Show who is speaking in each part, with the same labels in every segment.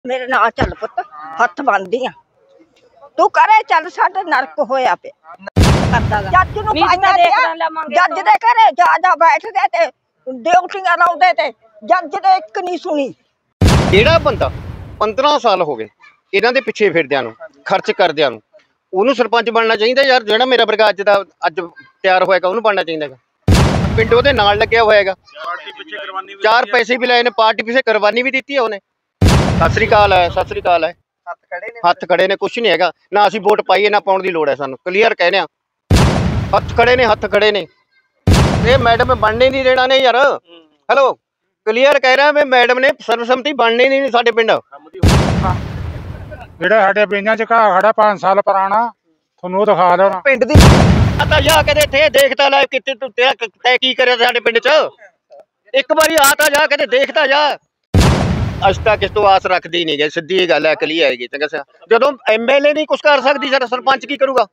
Speaker 1: मेरे नाल चल पुत, हथ बनदी आ। तू करे चल, साडे नरक होया पे। जज नूं पाइयां दियां, जज दे घरे जा जा बैठदे ते ड्यूटियां लाउंदे ते जज ने इक नहीं सुनी।
Speaker 2: ਜਿਹੜਾ ਬੰਦਾ 15 ਸਾਲ ਹੋ ਗਏ ਇਹਨਾਂ ਦੇ ਪਿੱਛੇ ਫਿਰਦਿਆਂ ਨੂੰ, ਖਰਚ ਕਰਦਿਆਂ ਨੂੰ, ਉਹਨੂੰ ਸਰਪੰਚ ਬਣਨਾ ਚਾਹੀਦਾ ਯਾਰ। ਜਿਹੜਾ ਮੇਰਾ ਵਰਗਾ ਅੱਜ ਤਿਆਰ ਹੋਏਗਾ ਉਹਨੂੰ ਬਣਨਾ ਚਾਹੀਦਾ ਹੈਗਾ। ਪਿੰਡ ਉਹਦੇ ਨਾਲ ਲੱਗਿਆ ਹੋਇਆ ਹੈਗਾ, ਚਾਰ ਪੈਸੇ ਵੀ ਲਏ ਨੇ, ਪਾਰਟੀ ਪਿੱਛੇ ਕੁਰਬਾਨੀ ਵੀ ਦਿੱਤੀ ਹੈ ਉਹਨੇ। ਸਤਿ ਸ੍ਰੀ ਅਕਾਲ ਹੈ, ਸਤਿ ਸ੍ਰੀ ਅਕਾਲ ਹੈ। ਹੱਥ ਖੜੇ ਨੇ, ਕੁਛ ਨਹੀਂ ਹੈਗਾ ਨਾ। ਅਸੀਂ ਵੋਟ ਪਾਈਏ ਨਾ ਪਾਉਣ ਦੀ ਲੋੜ ਹੈ ਸਾਨੂੰ, ਕਲੀਅਰ ਕਹਿੰਦੇ ਆ। ਹੱਥ ਖੜੇ ਨੇ, ਹੱਥ ਖੜੇ ਨੇ। ਇਹ ਮੈਡਮ ਬਣਨੇ ਨਹੀਂ ਦੇਣਾ ਨੇ ਯਾਰ। ਹੈਲੋ, ਕਲੀਅਰ ਕਹਿ ਰਿਹਾ ਵੀ ਮੈਡਮ ਨੇ ਸਰਬਸੰਮਤੀ ਬਣਨੀ ਨਹੀਂ ਸਾਡੇ ਪਿੰਡ।
Speaker 3: ਜਿਹੜਾ ਸਾਡੇ ਪਿੰਡਾਂ ਚ ਘਾਹ ਖੜਾ 5 ਸਾਲ ਪੁਰਾਣਾ, ਤੁਹਾਨੂੰ ਦਿਖਾ ਦੇਣਾ
Speaker 2: ਪਿੰਡ ਦੀ ਤਾਂ ਜਾ ਕੇ ਇੱਥੇ ਦੇਖਦਾ ਲੈ ਕਿਤੇ ਤੂੰ ਤੈ ਕੀ ਕਰਿਆ ਸਾਡੇ ਪਿੰਡ ਚ। ਇੱਕ ਵਾਰੀ ਆ ਤਾਂ ਜਾ ਕੇ ਦੇਖਦਾ ਜਾ। ਅਸੀਂ ਤਾਂ ਕਿਸ ਤੋਂ ਆਸ ਰੱਖਦੀ ਨਹੀਂ ਗਏ, ਸਿੱਧੀ ਇਹ ਗੱਲ ਹੈ, ਕਲੀਅਰ ਹੈਗੀ। ਚੰਗਾ, ਜਦੋਂ MLA ਨਹੀਂ ਕੁਛ ਕਰ ਸਕਦੀ ਸਾਡਾ ਸਰਪੰਚ ਕੀ ਕਰੂਗਾ?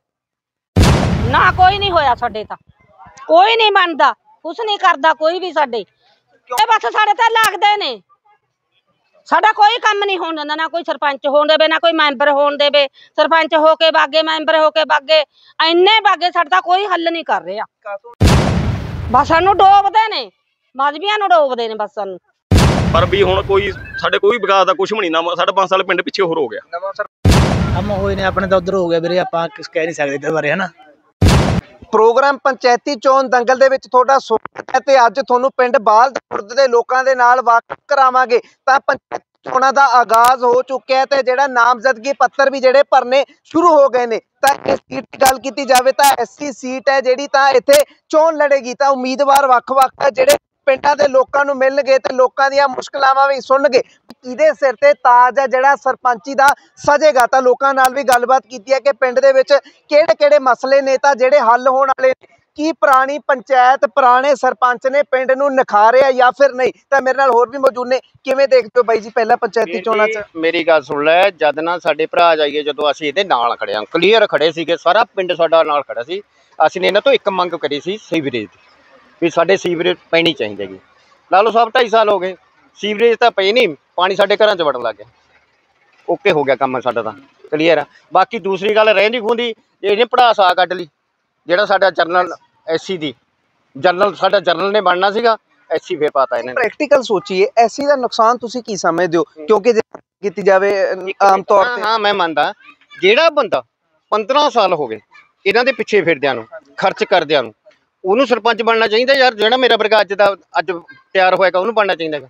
Speaker 4: ਨਾ ਕੋਈ ਨਹੀਂ ਹੋਇਆ ਸਾਡੇ, ਤਾਂ ਕੋਈ ਨਹੀਂ ਮੰਨਦਾ, ਕੁਛ ਨਹੀਂ ਕਰਦਾ ਕੋਈ ਵੀ ਸਾਡੇ। बस साढ़े तो लगते ने, साडा कोई काम नहीं होने दिंदा। ना कोई सरपंच होने देवे, ना कोई मैंबर होने देवे। सरपंच होके बागे, मैंबर होके बागे, इन्ने बागे, साडा कोई हल नहीं कर रहा। बस सानू डोबदे ने, मजहबियां नू डोबदे ने बस सानू।
Speaker 5: पर भी हुण कोई साडे कोई विकास दा कुछ भी नहीं ना। साडा 5 साल पिंड पिछे होर हो गया।
Speaker 6: ਕੰਮ ਹੋਏ ਨੇ ਆਪਣੇ ਤਾਂ ਉਧਰ ਹੋ ਗਿਆ ਵੀਰੇ, ਆਪਾਂ ਕਹਿ ਨਹੀਂ ਸਕਦੇ ਇਹਦੇ ਬਾਰੇ, ਹਨਾ।
Speaker 7: ਪ੍ਰੋਗਰਾਮ ਪੰਚਾਇਤੀ ਚੋਣ ਦੰਗਲ ਦੇ ਵਿੱਚ ਤੁਹਾਡਾ ਸਵਾਗਤ ਹੈ ਤੇ ਅੱਜ ਤੁਹਾਨੂੰ ਪਿੰਡ ਬਾਲ ਖੁਰਦ ਦੇ ਲੋਕਾਂ ਦੇ ਨਾਲ ਵਾਕਿਫ ਕਰਾਵਾਂਗੇ। ਤਾਂ ਪੰਚਾਇਤੀ ਚੋਣਾਂ ਦਾ ਆਗਾਜ਼ ਹੋ ਚੁੱਕਿਆ ਤੇ ਜਿਹੜਾ ਨਾਮਜ਼ਦਗੀ ਪੱਤਰ ਵੀ ਜਿਹੜੇ ਭਰਨੇ ਸ਼ੁਰੂ ਹੋ ਗਏ ਨੇ। ਤਾਂ ਇਸ ਸੀਟ ਦੀ ਗੱਲ ਕੀਤੀ ਜਾਵੇ ਤਾਂ SC ਸੀਟ ਹੈ ਜਿਹੜੀ, ਤਾਂ ਇੱਥੇ ਚੋਣ ਲੜੇਗੀ। ਤਾਂ ਉਮੀਦਵਾਰ ਵੱਖ-ਵੱਖ ਜਿਹੜੇ ਪਿੰਡਾਂ ਦੇ ਲੋਕਾਂ ਨੂੰ ਮਿਲਣਗੇ ਤੇ ਲੋਕਾਂ ਦੀਆਂ ਮੁਸ਼ਕਲਾਂ ਵੀ ਸੁਣਨਗੇ। ਕਿਹਦੇ ਸਿਰ ਤੇ ਤਾਜ ਹੈ ਜਿਹੜਾ ਸਰਪੰਚੀ ਦਾ ਸਜੇਗਾ। ਤਾਂ ਲੋਕਾਂ ਨਾਲ ਵੀ ਗੱਲਬਾਤ ਕੀਤੀ ਹੈ ਕਿ ਪਿੰਡ ਦੇ ਵਿੱਚ ਕਿਹੜੇ-ਕਿਹੜੇ ਮਸਲੇ ਨੇ ਤਾਂ ਜਿਹੜੇ ਹੱਲ ਹੋਣ ਵਾਲੇ, ਕੀ ਪੁਰਾਣੀ ਪੰਚਾਇਤ ਪੁਰਾਣੇ ਸਰਪੰਚ ਨੇ ਪਿੰਡ ਨੂੰ ਨਿਖਾਰਿਆ ਜਾਂ ਫਿਰ ਨਹੀਂ। ਤਾਂ ਮੇਰੇ ਨਾਲ ਹੋਰ ਵੀ ਮੌਜੂਦ ਨੇ। ਕਿਵੇਂ ਦੇਖਦੇ ਹੋ ਬਾਈ ਜੀ ਪਹਿਲਾਂ ਪੰਚਾਇਤੀ ਚੋਣਾਂ 'ਚ?
Speaker 2: ਮੇਰੀ ਗੱਲ ਸੁਣ ਲੈ, ਜਦ ਨਾ ਸਾਡੇ ਭਰਾ ਜਾਈਏ, ਜਦੋਂ ਅਸੀਂ ਇਹਦੇ ਨਾਲ ਖੜੇ ਹਾਂ, ਕਲੀਅਰ ਖੜੇ ਸੀਗੇ, ਸਾਰਾ ਪਿੰਡ ਸਾਡਾ ਨਾਲ ਖੜਾ ਸੀ। ਅਸੀਂ ਨੇ ਇਹਨਾਂ ਤੋਂ ਇੱਕ ਮੰਗ ਕਰੀ ਸੀ, ਸੀਵਰੇਜ ਦੀ, ਵੀ ਸਾਡੇ ਸੀਵਰੇਜ ਪੈਣੀ ਚਾਹੀਦੀ ਹੈਗੀ। ਲਾ ਲਓ ਸਾਹਿਬ 2.5 ਸਾਲ ਹੋ ਗਏ, ਸੀਵਰੇਜ ਤਾਂ ਪਈ ਨਹੀਂ, ਪਾਣੀ ਸਾਡੇ ਘਰਾਂ 'ਚ ਵੜਨ ਲੱਗ ਗਿਆ। ਓਕੇ ਹੋ ਗਿਆ ਕੰਮ ਸਾਡਾ, ਤਾਂ ਕਲੀਅਰ ਆ। ਬਾਕੀ ਦੂਸਰੀ ਗੱਲ ਰਹਿੰਦੀ ਖੂੰਦੀ, ਇਹਨੇ ਪੜਾਸ ਆ ਕੱਢ ਲਈ। ਜਿਹੜਾ ਸਾਡਾ ਜਰਨਲ SC ਦੀ ਜਰਨਲ, ਸਾਡਾ ਜਰਨਲ ਨੇ ਬਣਨਾ ਸੀਗਾ, SC ਫੇਰ ਪਾਤਾ ਇਹਨੇ।
Speaker 7: ਪ੍ਰੈਕਟੀਕਲ ਸੋਚੀਏ, SC ਦਾ ਨੁਕਸਾਨ ਤੁਸੀਂ ਕੀ ਸਮਝਦੇ ਹੋ? ਕਿਉਂਕਿ ਜੇ ਕੀਤੀ ਜਾਵੇ ਆਮ ਤੌਰ ਤੇ,
Speaker 2: ਹਾਂ ਮੈਂ ਮੰਨਦਾ, ਜਿਹੜਾ ਬੰਦਾ 15 ਸਾਲ ਹੋ ਗਏ ਇਹਨਾਂ ਦੇ ਪਿੱਛੇ ਫਿਰਦਿਆਂ ਨੂੰ, ਖਰਚ ਕਰਦਿਆਂ ਨੂੰ, ਉਹਨੂੰ ਸਰਪੰਚ ਬਣਨਾ ਚਾਹੀਦਾ ਯਾਰ। ਜਿਹੜਾ ਮੇਰਾ ਵਰਗਾ ਅੱਜ ਤਿਆਰ ਹੋਏਗਾ ਉਹਨੂੰ ਬਣਨਾ ਚਾਹੀਦਾ ਹੈਗਾ।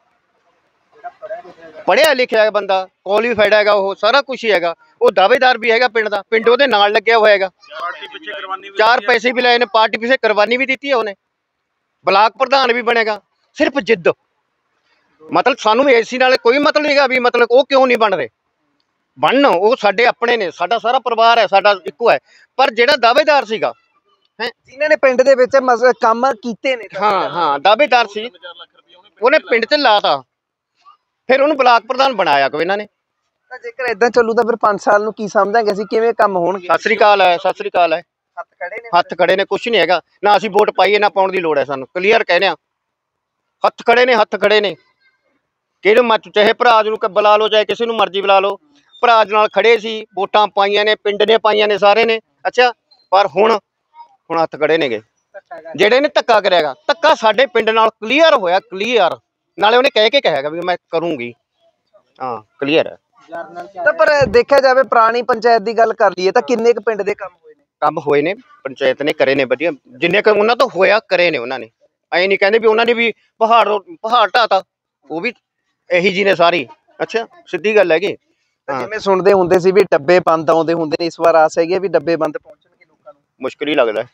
Speaker 2: ਪੜ੍ਹਿਆ ਲਿਖਿਆ ਬੰਦਾ, ਕੁਆਲੀਫਾਈਡ ਹੈਗਾ, ਉਹ ਸਾਰਾ ਕੁਛ ਹੀ ਹੈਗਾ। ਉਹ ਦਾਅਵੇਦਾਰ ਵੀ ਹੈਗਾ ਪਿੰਡ ਦਾ, ਪਿੰਡ ਉਹਦੇ ਨਾਲ ਲੱਗਿਆ ਹੋਇਆ ਹੈਗਾ। ਚਾਰ ਪੈਸੇ ਵੀ ਲਏ ਨੇ, ਪਾਰਟੀ ਪਿੱਛੇ ਕੁਰਬਾਨੀ ਵੀ ਦਿੱਤੀ ਹੈ ਉਹਨੇ। ਬਲਾਕ ਪ੍ਰਧਾਨ ਵੀ ਬਣੇਗਾ। ਸਿਰਫ ਜਿੱਦ, ਮਤਲਬ ਸਾਨੂੰ SC ਨਾਲ ਕੋਈ ਮਤਲਬ ਨਹੀਂ ਹੈਗਾ ਵੀ ਮਤਲਬ ਉਹ ਕਿਉਂ ਨਹੀਂ ਬਣ ਰਹੇ। ਬਣਨ, ਉਹ ਸਾਡੇ ਆਪਣੇ ਨੇ, ਸਾਡਾ ਸਾਰਾ ਪਰਿਵਾਰ ਹੈ, ਸਾਡਾ ਇੱਕੋ ਹੈ। ਪਰ ਜਿਹੜਾ ਦਾਅਵੇਦਾਰ ਸੀਗਾ,
Speaker 7: ਜਿਨ੍ਹਾਂ ਨੇ ਪਿੰਡ ਦੇ ਵਿੱਚ ਕੰਮ ਕੀਤੇ ਨੇ,
Speaker 2: ਹਾਂ ਦਾਅਵੇਦਾਰ ਸੀ, ਉਹਨੇ ਪਿੰਡ 'ਚ ਲਾਤਾ, ਫਿਰ ਉਹਨੂੰ ਬਲਾਕ ਪ੍ਰਧਾਨ ਬਣਾਇਆ ਕੋਈ ਇਹਨਾਂ ਨੇ।
Speaker 7: ਤਾਂ ਜੇਕਰ ਇਦਾਂ ਚੱਲੂ ਤਾਂ ਫਿਰ 5 ਸਾਲ ਨੂੰ ਕੀ ਸਮਝਾਂਗੇ ਅਸੀਂ, ਕਿਵੇਂ ਕੰਮ ਹੋਣਗੇ?
Speaker 2: ਸਤਿ ਸ੍ਰੀ ਅਕਾਲ ਹੈ, ਸਤਿ ਸ੍ਰੀ ਅਕਾਲ ਹੈ। ਹੱਥ ਖੜੇ ਨੇ, ਕੁਛ ਨਹੀਂ ਹੈਗਾ ਨਾ। ਅਸੀਂ ਵੋਟ ਪਾਈਏ ਨਾ ਪਾਉਣ ਦੀ ਲੋੜ ਹੈ ਸਾਨੂੰ, ਕਲੀਅਰ ਕਹਿੰਦੇ ਆ। ਹੱਥ ਖੜੇ ਨੇ, ਹੱਥ ਖੜੇ ਨੇ। ਕਿਹਨੂੰ ਚਾਹੇ ਭਰਾ ਨੂੰ ਬੁਲਾ ਲਓ, ਚਾਹੇ ਕਿਸੇ ਨੂੰ ਮਰਜ਼ੀ ਬੁਲਾ ਲਓ। ਭਰਾ ਨਾਲ ਖੜੇ ਸੀ, ਵੋਟਾਂ ਪਾਈਆਂ ਨੇ, ਪਿੰਡ ਨੇ ਪਾਈਆਂ ਨੇ, ਸਾਰੇ ਨੇ। ਅੱਛਾ, ਪਰ ਹੁਣ ਹੱਥ ਖੜੇ ਨੇਗੇ। ਜਿਹੜੇ ਨੇ ਧੱਕਾ ਕਰਿਆਗਾ, ਧੱਕਾ ਸਾਡੇ ਪਿੰਡ ਨਾਲ ਕਲੀਅਰ ਹੋਇਆ, ਕਲੀਅਰ। ਨਾਲੇ ਉਹਨੇ ਕਹਿ ਕੇ ਕਹੇਗਾ ਵੀ ਮੈਂ ਕਰੂੰਗੀ, ਹਾਂ ਕਲੀਅਰ ਹੈ।
Speaker 7: ਤਾਂ ਪਰ ਦੇਖਿਆ ਜਾਵੇ ਪੁਰਾਣੀ ਪੰਚਾਇਤ ਦੀ ਗੱਲ ਕਰ ਲਈਏ ਤਾਂ ਕਿੰਨੇ ਕੁ ਪਿੰਡ ਦੇ ਕੰਮ ਹੋਏ ਨੇ?
Speaker 2: ਕੰਮ ਹੋਏ ਨੇ, ਪੰਚਾਇਤ ਨੇ ਕਰੇ ਨੇ ਵਧੀਆ, ਜਿੰਨੇ ਕੁ ਉਹਨਾਂ ਤੋਂ ਹੋਇਆ ਕਰੇ ਨੇ ਉਹਨਾਂ ਨੇ। ਐਂ ਨਹੀਂ ਕਹਿੰਦੇ ਵੀ ਉਹਨਾਂ ਨੇ ਵੀ ਪਹਾੜ ਢਾਤਾ, ਉਹ ਵੀ ਇਹੀ ਜੀ ਨੇ ਸਾਰੀ। ਅੱਛਾ, ਸਿੱਧੀ ਗੱਲ ਹੈਗੀ।
Speaker 7: ਜਿਵੇਂ ਸੁਣਦੇ ਹੁੰਦੇ ਸੀ ਵੀ ਡੱਬੇ ਬੰਦ ਆਉਂਦੇ ਹੁੰਦੇ ਨੇ, ਇਸ ਵਾਰ ਆਸ ਹੈਗੀ ਵੀ ਡੱਬੇ ਬੰਦ ਪਹੁੰਚਣਗੇ ਲੋਕਾਂ ਨੂੰ?
Speaker 2: ਮੁਸ਼ਕਿਲ ਹੀ ਲੱਗਦਾ।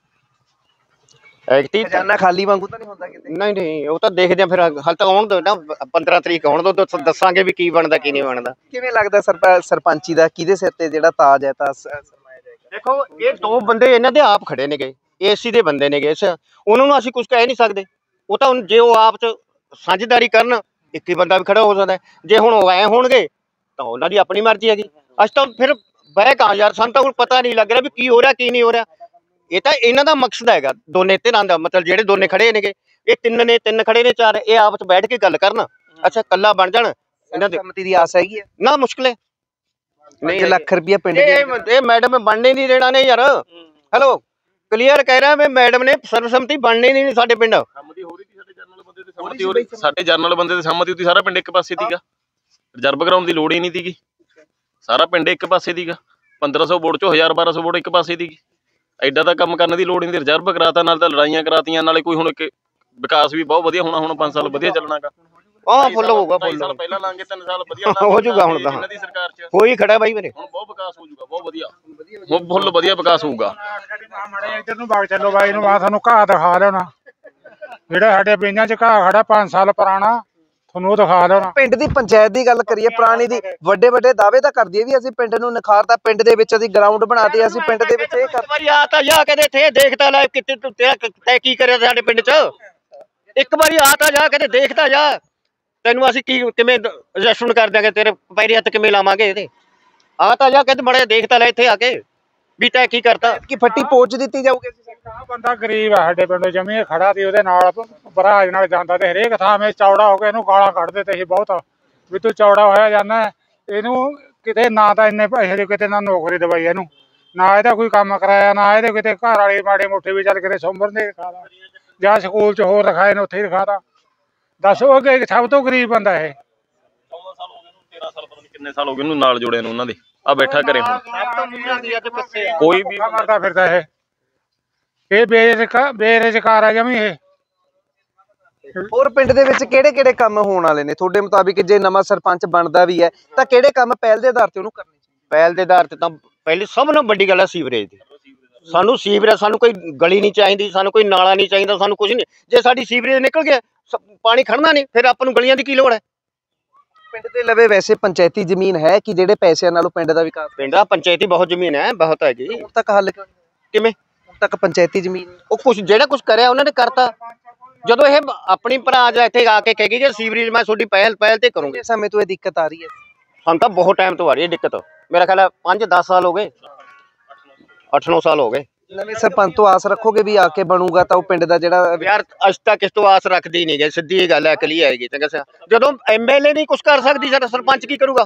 Speaker 7: ਖਜ਼ਾਨਾ ਖਾਲੀ ਵਾਂਗੂ ਤਾਂ ਨਹੀਂ ਹੁੰਦਾ ਕਿਤੇ?
Speaker 2: ਨਹੀਂ, ਉਹ ਤਾਂ ਦੇਖਦੇ ਆ ਫਿਰ। ਹਾਲੇ ਤਾਂ ਆਉਣ ਦਿਓ ਨਾ, 15 ਤਰੀਕ ਆਉਣ ਦਿਓ, ਦੱਸਾਂਗੇ ਵੀ ਕੀ ਬਣਦਾ ਕੀ ਨਹੀਂ ਬਣਦਾ।
Speaker 7: ਕਿਵੇਂ ਲੱਗਦਾ ਸਰਪੰਚੀ ਦਾ ਕਿਹਦੇ ਸਿਰ ਤੇ ਜਿਹੜਾ ਤਾਜ ਹੈ ਤਾਂ ਸਰਮਾਇਆ ਜਾਏਗਾ?
Speaker 2: ਦੇਖੋ, ਇਹ ਦੋ ਬੰਦੇ ਇਹਨਾਂ ਦੇ ਆਪ ਖੜੇ ਨੇਗੇ, SC ਦੇ ਬੰਦੇ ਨੇਗੇ। ਉਹਨਾਂ ਨੂੰ ਅਸੀਂ ਕੁਝ ਕਹਿ ਨਹੀਂ ਸਕਦੇ। ਉਹ ਤਾਂ ਜੇ ਉਹ ਆਪ 'ਚ ਸਾਂਝੇਦਾਰੀ ਕਰਨ, ਇੱਕ ਹੀ ਬੰਦਾ ਵੀ ਖੜਾ ਹੋ ਸਕਦਾ। ਜੇ ਹੁਣ ਉਹ ਐਂ ਹੋਣਗੇ ਤਾਂ ਉਹਨਾਂ ਦੀ ਆਪਣੀ ਮਰਜ਼ੀ ਹੈਗੀ। ਅਸੀਂ ਤਾਂ ਫਿਰ ਬਹਿ ਕਾਂ ਯਾਰ, ਸਾਨੂੰ ਤਾਂ ਹੁਣ ਪਤਾ ਨਹੀਂ ਲੱਗ ਰਿਹਾ ਵੀ ਕੀ ਹੋ ਰਿਹਾ ਕੀ ਨਹੀਂ ਹੋ ਰਿਹਾ। ਇਹ ਤਾਂ ਇਹਨਾਂ ਦਾ ਮਕਸਦ ਹੈਗਾ, ਦੋਨੇ ਧਿਰਾਂ ਦਾ, ਮਤਲਬ ਜਿਹੜੇ ਦੋਨੇ ਖੜੇ ਨੇਗੇ, ਇਹ ਤਿੰਨ ਖੜੇ ਨੇ, ਚਾਰ, ਇਹ ਆਪਸ ਬੈਠ ਕੇ ਗੱਲ ਕਰਨ। ਅੱਛਾ, ਕੱਲਾ ਬਣ ਜਾਣ, ਇਹਨਾਂ ਦੇ
Speaker 7: ਸੰਮਤੀ ਦੀ ਆਸ ਹੈਗੀ ਹੈ?
Speaker 2: ਨਾ ਮੁਸ਼ਕਿਲ ਹੈ
Speaker 7: 5 ਲੱਖ ਰੁਪਇਆ ਪਿੰਡ ਦੇ
Speaker 2: ਇਹ ਮੈਡਮ ਬਣਨੇ ਨਹੀਂ ਦੇਣਾ ਨੇ ਯਾਰ। ਹੈਲੋ ਕਲੀਅਰ ਕਹਿ ਰਿਹਾ ਮੈਂ, ਮੈਡਮ ਨੇ ਸਰਬਸੰਮਤੀ ਬਣਨੀ ਨਹੀਂ ਸਾਡੇ ਪਿੰਡ।
Speaker 5: ਸਾਡੇ ਜਰਨਲ ਬੰਦੇ ਦੇ ਸੰਮਤੀ ਹੁੰਦੀ, ਸਾਰਾ ਪਿੰਡ ਇੱਕ ਪਾਸੇ ਸੀਗਾ, ਰਿਜ਼ਰਵ ਕਰਾਉਣ ਦੀ ਲੋੜ ਹੀ ਨਹੀਂ ਸੀਗੀ, ਸਾਰਾ ਪਿੰਡ ਇੱਕ ਪਾਸੇ ਸੀਗਾ। 1500 ਵੋਟ ਚੋਂ 1200 ਵੋਟ ਇੱਕ ਪਾਸੇ ਸੀਗੀ। ਐਡਾ ਤਾਂ ਕੰਮ ਕਰਨ ਦੀ ਲੋੜ ਨਹੀਂ, ਰਿਜ਼ਰਵ ਕਰਾਤਾ, ਨਾਲ ਤਾਂ ਲੜਾਈਆਂ ਕਰਾਤੀਆਂ, ਨਾਲੇ ਕੋਈ ਹੁਣ ਇੱਕ ਵਿਕਾਸ ਵੀ ਬਹੁਤ ਵਧੀਆ ਹੋਣਾ, ਹੁਣ 5 ਸਾਲ ਵਧੀਆ ਚੱਲਣਾਗਾ।
Speaker 2: ਫੁੱਲ ਹੋਊਗਾ,
Speaker 5: 2 ਸਾਲ ਪਹਿਲਾਂ ਲਾਂਗੇ, 3 ਸਾਲ ਵਧੀਆ
Speaker 2: ਹੋ ਜਾਊਗਾ ਹੁਣ ਤਾਂ।
Speaker 5: ਇਹਨਾਂ ਦੀ ਸਰਕਾਰ 'ਚ
Speaker 2: ਹੋਈ ਖੜਾ ਬਾਈ ਮੇਰੇ,
Speaker 5: ਹੁਣ ਬਹੁਤ ਵਿਕਾਸ ਹੋ ਜਾਊਗਾ, ਬਹੁਤ ਵਧੀਆ, ਹੁਣ ਫੁੱਲ ਵਧੀਆ ਵਿਕਾਸ ਹੋਊਗਾ।
Speaker 3: ਮਾੜੇ ਇੱਧਰ ਨੂੰ ਬਾਗ ਚੱਲੋ ਬਾਈ ਨੂੰ, ਤੁਹਾਨੂੰ ਘਾਹ ਦਿਖਾ ਲਿਆਉਣਾ, ਜਿਹੜਾ ਸਾਡੇ ਪਿੰਡਾਂ 'ਚ ਘਾਹ ਖੜਾ 5 ਸਾਲ ਪੁਰਾਣਾ, ਤੁਹਾਨੂੰ ਉਹ ਦਿਖਾ ਲਿਆਉਣਾ।
Speaker 7: ਪਿੰਡ ਦੀ ਪੰਚਾਇਤ ਦੀ ਗੱਲ ਕਰੀਏ ਪੁਰਾਣੀ ਦੀ, ਵੱਡੇ ਵੱਡੇ ਦਾਅਵੇ ਤਾਂ ਕਰਦੀ ਹੈ ਵੀ ਅਸੀਂ ਪਿੰਡ ਨੂੰ ਨਿਖਾਰਤਾ, ਪਿੰਡ ਦੇ ਵਿੱਚ ਅਸੀਂ ਗਰਾਊਂਡ ਬਣਾਤੇ, ਅਸੀਂ ਪਿੰਡ ਦੇ ਵਿੱਚ ਇਹ ਕਰ।
Speaker 2: ਵਾਰੀ ਆ ਤਾਂ ਜਾ ਕਦੇ ਇੱਥੇ ਦੇਖਦਾ ਲੈ ਕਿਤੇ ਤੈ ਕੀ ਕਰਿਆ ਸਾਡੇ ਪਿੰਡ 'ਚ। ਇੱਕ ਵਾਰੀ ਆ ਤਾਂ ਜਾ ਕਦੇ ਦੇਖਦਾ ਜਾ, ਤੈਨੂੰ ਅਸੀਂ ਕੀ ਕਿਵੇਂ ਐਡਜਸਟਮੈਂਟ ਕਰ ਦਿਆਂਗੇ, ਤੇਰੇ ਪੈਰੀ ਹੱਥ ਕਿਵੇਂ ਲਾਵਾਂਗੇ ਇਹਦੇ। ਆ ਤਾਂ ਜਾ ਕਦੇ ਬੜਾ ਦੇਖਦਾ ਲੈ ਇੱਥੇ ਆ ਕੇ ਵੀ ਤੈ ਕੀ ਕਰਤਾ।
Speaker 7: ਕੀ ਫੱਟੀ ਪੋਚ ਦਿੱਤੀ ਜਾਊਗੀ?
Speaker 3: ਆਹ ਬੰਦਾ ਗਰੀਬ ਆ ਸਾਡੇ ਪਿੰਡੋਂ, ਜਮੀ ਖੜਾ ਸੀ ਉਹਦੇ ਨਾਲ ਬਰਾਜ ਨਾਲ ਜਾਂਦਾ, ਤੇ ਹਰੇਕ ਥਾਂ ਵਿੱਚ ਚੌੜਾ ਹੋ ਕੇ ਇਹਨੂੰ ਗਾਲਾਂ ਕੱਢਦੇ ਤੇ ਸੀ ਬਹੁਤ ਵੀ ਤੂੰ ਚੌੜਾ ਹੋਇਆ ਜਾਂਦਾ, ਇਹਨੂੰ ਕਿਤੇ ਨਾ ਤਾਂ ਇੰਨੇ ਪੈਸੇ ਦੇ, ਕਿਤੇ ਨਾ ਨੌਕਰੀ ਦਵਾਈ ਇਹਨੂੰ, ਨਾ ਇਹਦਾ ਕੋਈ ਕੰਮ ਕਰਾਇਆ, ਨਾ ਇਹਦੇ ਕਿਤੇ ਘਰ ਵਾਲੇ ਮਾੜੇ ਮੋਟੇ ਵੀ ਚੱਲ ਕਿਤੇ ਸੁੰਬਰ ਨੇ ਰਖਾਦਾ, ਜਾਂ ਸਕੂਲ 'ਚ ਹੋਰ ਰਖਾਏ ਨੇ ਉੱਥੇ ਹੀ ਰਖਾਤਾ। ਦੱਸ ਉਹ ਕਿ ਸਭ ਤੋਂ ਗਰੀਬ ਬੰਦਾ ਇਹ।
Speaker 5: 14 ਸਾਲ ਹੋ ਗਏ ਨੂੰ, 13 ਸਾਲ ਪਤਾ ਨਹੀਂ ਕਿੰਨੇ ਸਾਲ ਹੋ ਗਏ ਉਹਨੂੰ ਨਾਲ ਜੋੜਿਆ ਨੂੰ ਉਹਨਾਂ ਦੇ। ਆ ਬੈਠਾ ਘਰੇ ਹੁਣ ਕੋਈ ਵੀ
Speaker 3: ਮਰਦਾ ਫਿਰਦਾ ਇਹ ਬੇਰੁਜ਼ਗਾਰ ਆ ਜਮੀ ਇਹ।
Speaker 7: ਹੋਰ ਪਿੰਡ ਦੇ ਵਿੱਚ ਕਿਹੜੇ ਕਿਹੜੇ ਕੰਮ ਹੋਣ ਵਾਲੇ ਨੇ ਤੁਹਾਡੇ ਮੁਤਾਬਿਕ? ਜੇ ਨਵਾਂ ਸਰਪੰਚ ਬਣਦਾ ਵੀ ਹੈ ਤਾਂ ਕਿਹੜੇ ਕੰਮ ਪਹਿਲ ਦੇ ਆਧਾਰ ਤੇ ਉਹਨੂੰ ਕਰਨੇ ਚਾਹੀਦੇ?
Speaker 2: ਪਹਿਲ ਦੇ ਆਧਾਰ ਤੇ ਤਾਂ ਪਹਿਲੀ ਸਭ ਨਾਲੋਂ ਵੱਡੀ ਗੱਲ ਹੈ ਸੀਵਰੇਜ ਦੀ। ਸਾਨੂੰ ਸੀਵਰੇਜ, ਸਾਨੂੰ ਕੋਈ ਗਲੀ ਨਹੀਂ ਚਾਹੀਦੀ, ਸਾਨੂੰ ਕੋਈ ਨਾਲਾ ਨਹੀਂ ਚਾਹੀਦਾ, ਸਾਨੂੰ ਕੁਝ ਨਹੀਂ। ਜੇ ਸਾਡੀ ਸੀਵਰੇਜ ਨਿਕਲ ਗਿਆ, ਪਾਣੀ ਖੜਨਾ ਨਹੀਂ, ਫਿਰ ਆਪਾਂ ਨੂੰ ਗਲੀਆਂ ਦੀ ਕੀ ਲੋੜ ਹੈ।
Speaker 7: ਪਿੰਡ ਦੇ ਲਵੇ ਵੈਸੇ ਪੰਚਾਇਤੀ ਜ਼ਮੀਨ ਹੈ ਕਿ ਜਿਹੜੇ ਪੈਸਿਆਂ ਨਾਲੋਂ ਪਿੰਡ ਦਾ ਵਿਕਾਸ?
Speaker 2: ਪਿੰਡ ਦਾ ਪੰਚਾਇਤੀ ਬਹੁਤ ਜ਼ਮੀਨ ਹੈ, ਬਹੁਤ ਹੈਗੀ।
Speaker 7: ਹੁਣ ਤੱਕ ਹੱਲ ਕਿਉਂ ਨਹੀਂ?
Speaker 2: ਕਿਵੇਂ
Speaker 7: ਹੁਣ ਤੱਕ ਪੰਚਾਇਤੀ ਜ਼ਮੀਨ
Speaker 2: ਉਹ ਜਿਹੜਾ ਕੁਝ ਕਰਿਆ ਉਹਨਾਂ ਨੇ ਕਰਤਾ। ਜਦੋਂ ਇਹ ਆਪਣੀ ਭਰਾ ਜਾ ਇੱਥੇ ਆ ਕੇ ਕਹੇਗੀ ਕਿ ਸੀਵਰੇਜ ਮੈਂ ਤੁਹਾਡੀ ਪਹਿਲ ਤੇ ਕਰੂੰਗੀ।
Speaker 7: ਕਿੰਨੇ ਸਮੇਂ ਤੋਂ ਇਹ ਦਿੱਕਤ ਆ ਰਹੀ ਹੈ?
Speaker 2: ਸਾਨੂੰ ਤਾਂ ਬਹੁਤ ਟਾਈਮ ਤੋਂ ਆ ਰਹੀ ਹੈ ਦਿੱਕਤ, ਮੇਰਾ ਖਿਆਲ ਹੈ 5-10 ਸਾਲ ਹੋ ਗਏ, 8-9 ਸਾਲ ਹੋ ਗਏ।
Speaker 7: ਨਵੇਂ ਸਰਪੰਚ ਤੋਂ ਆਸ ਰੱਖੋਗੇ ਵੀ ਆ ਕੇ ਬਣੂਗਾ ਤਾਂ ਉਹ ਪਿੰਡ ਦਾ ਜਿਹੜਾ?
Speaker 2: ਯਾਰ ਅੱਜ ਤੱਕ ਕਿਸ ਤੋਂ ਆਸ ਰੱਖਦੀ ਨਹੀਂ ਗਏ, ਸਿੱਧੀ ਇਹ ਗੱਲ ਹੈ, ਕਲੀਅਰ ਹੈਗੀ। ਚੰਗਾ ਸਿਆ ਜਦੋਂ ਐਮਐਲਏ ਨਹੀਂ ਕੁਝ ਕਰ ਸਕਦੀ, ਸਾਡਾ ਸਰਪੰਚ ਕੀ ਕਰੂਗਾ?